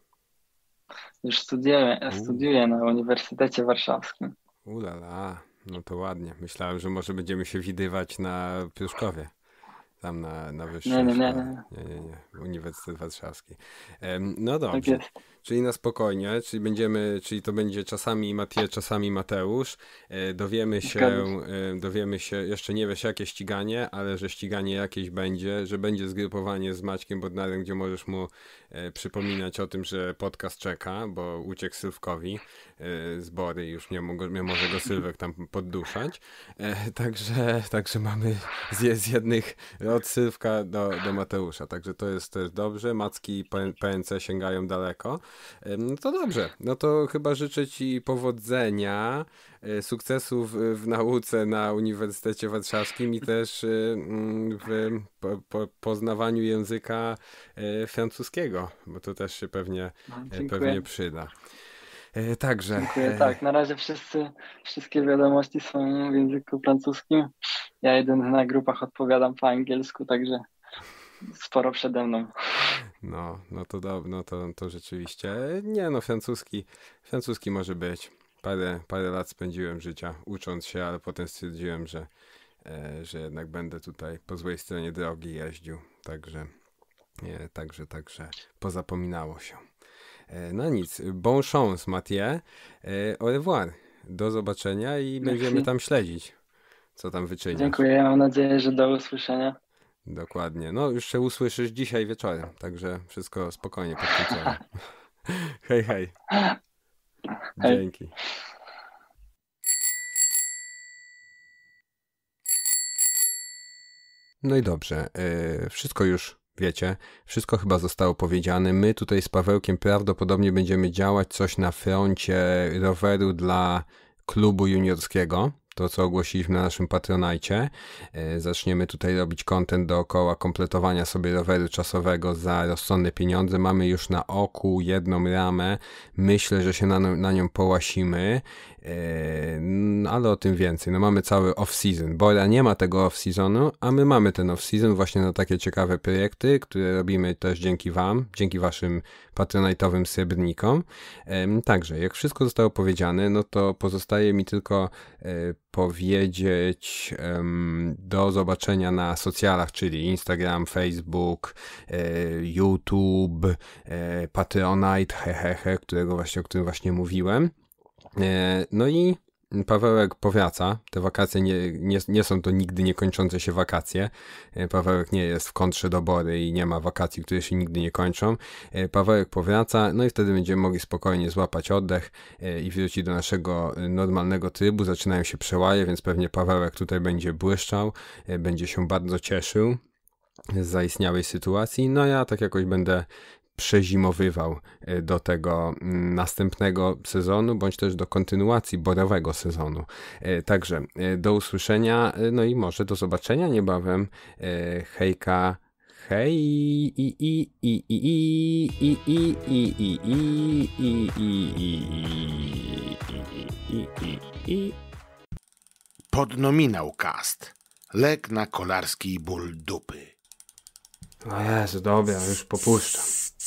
Już studiuję, U. studiuję na Uniwersytecie Warszawskim. Ulala, no to ładnie. Myślałem, że może będziemy się widywać na Pruszkowie. Tam na, na wyższej Nie, nie, nie, szkole. Nie, nie, nie. Uniwersytet Warszawski. Em, no Tak dobrze. jest. Czyli na spokojnie, czyli będziemy, czyli to będzie czasami Matie, czasami Mateusz. E, dowiemy się, Zgadza się. e, dowiemy się, jeszcze nie wiesz jakie ściganie, ale że ściganie jakieś będzie, że będzie zgrupowanie z Maćkiem Bodnarem, gdzie możesz mu e, przypominać o tym, że podcast czeka, bo uciekł Sylwkowi e, z Bory, już nie, mógł, nie może go Sylwek tam podduszać. E, także, także mamy z, z jednych od Sylwka do, do Mateusza, także to jest też dobrze. Macki i P N C sięgają daleko. No to dobrze, no to chyba życzę Ci powodzenia, sukcesów w nauce na Uniwersytecie Warszawskim i też w po, po, poznawaniu języka francuskiego, bo to też się pewnie, No, dziękuję. pewnie przyda. Także. Dziękuję. Tak, na razie wszyscy, wszystkie wiadomości są w języku francuskim. Ja jedyny na grupach odpowiadam po angielsku, także sporo przede mną. No, no to do, no to, to rzeczywiście. Nie no, francuski, francuski może być. Parę, parę lat spędziłem życia ucząc się, ale potem stwierdziłem, że, e, że jednak będę tutaj po złej stronie drogi jeździł. Także, e, także, także pozapominało się. E, no nic, bon chance, Mathieu. E, au revoir. Do zobaczenia i Merci. będziemy tam śledzić, co tam wyczyniasz. Dziękuję, mam nadzieję, że do usłyszenia. Dokładnie. No już się usłyszysz dzisiaj wieczorem, także wszystko spokojnie podkończone. Hej, hej. Hej. Dzięki. No i dobrze, yy, wszystko już wiecie, wszystko chyba zostało powiedziane. My tutaj z Pawełkiem prawdopodobnie będziemy działać coś na froncie roweru dla klubu juniorskiego. to co ogłosiliśmy na naszym Patronajcie. Zaczniemy tutaj robić content dookoła kompletowania sobie roweru czasowego za rozsądne pieniądze. Mamy już na oku jedną ramę. Myślę, że się na, na nią połasimy, ale o tym więcej. No mamy cały off-season. Bora nie ma tego off-seasonu, a my mamy ten off-season właśnie na takie ciekawe projekty, które robimy też dzięki wam, dzięki waszym patronajtowym srebrnikom. Także, jak wszystko zostało powiedziane, no to pozostaje mi tylko powiedzieć do zobaczenia na socjalach, czyli Instagram, Facebook, YouTube, Patronite, hehehe, którego właśnie, o którym właśnie mówiłem. No i Pawełek powraca. Te wakacje nie, nie, nie są to nigdy niekończące się wakacje. Pawełek nie jest w kontrze do Bory i nie ma wakacji, które się nigdy nie kończą. Pawełek powraca, no i wtedy będziemy mogli spokojnie złapać oddech i wrócić do naszego normalnego trybu. Zaczynają się przełaje, więc pewnie Pawełek tutaj będzie błyszczał, będzie się bardzo cieszył z zaistniałej sytuacji. No ja tak jakoś będę przezimowywał do tego następnego sezonu, bądź też do kontynuacji borowego sezonu. Także do usłyszenia, no i może do zobaczenia niebawem. Hejka, hej i i i i i i i i i i i i Podnominał cast. Lek na kolarski ból dupy. O Jezu, dobra, już popuszczam.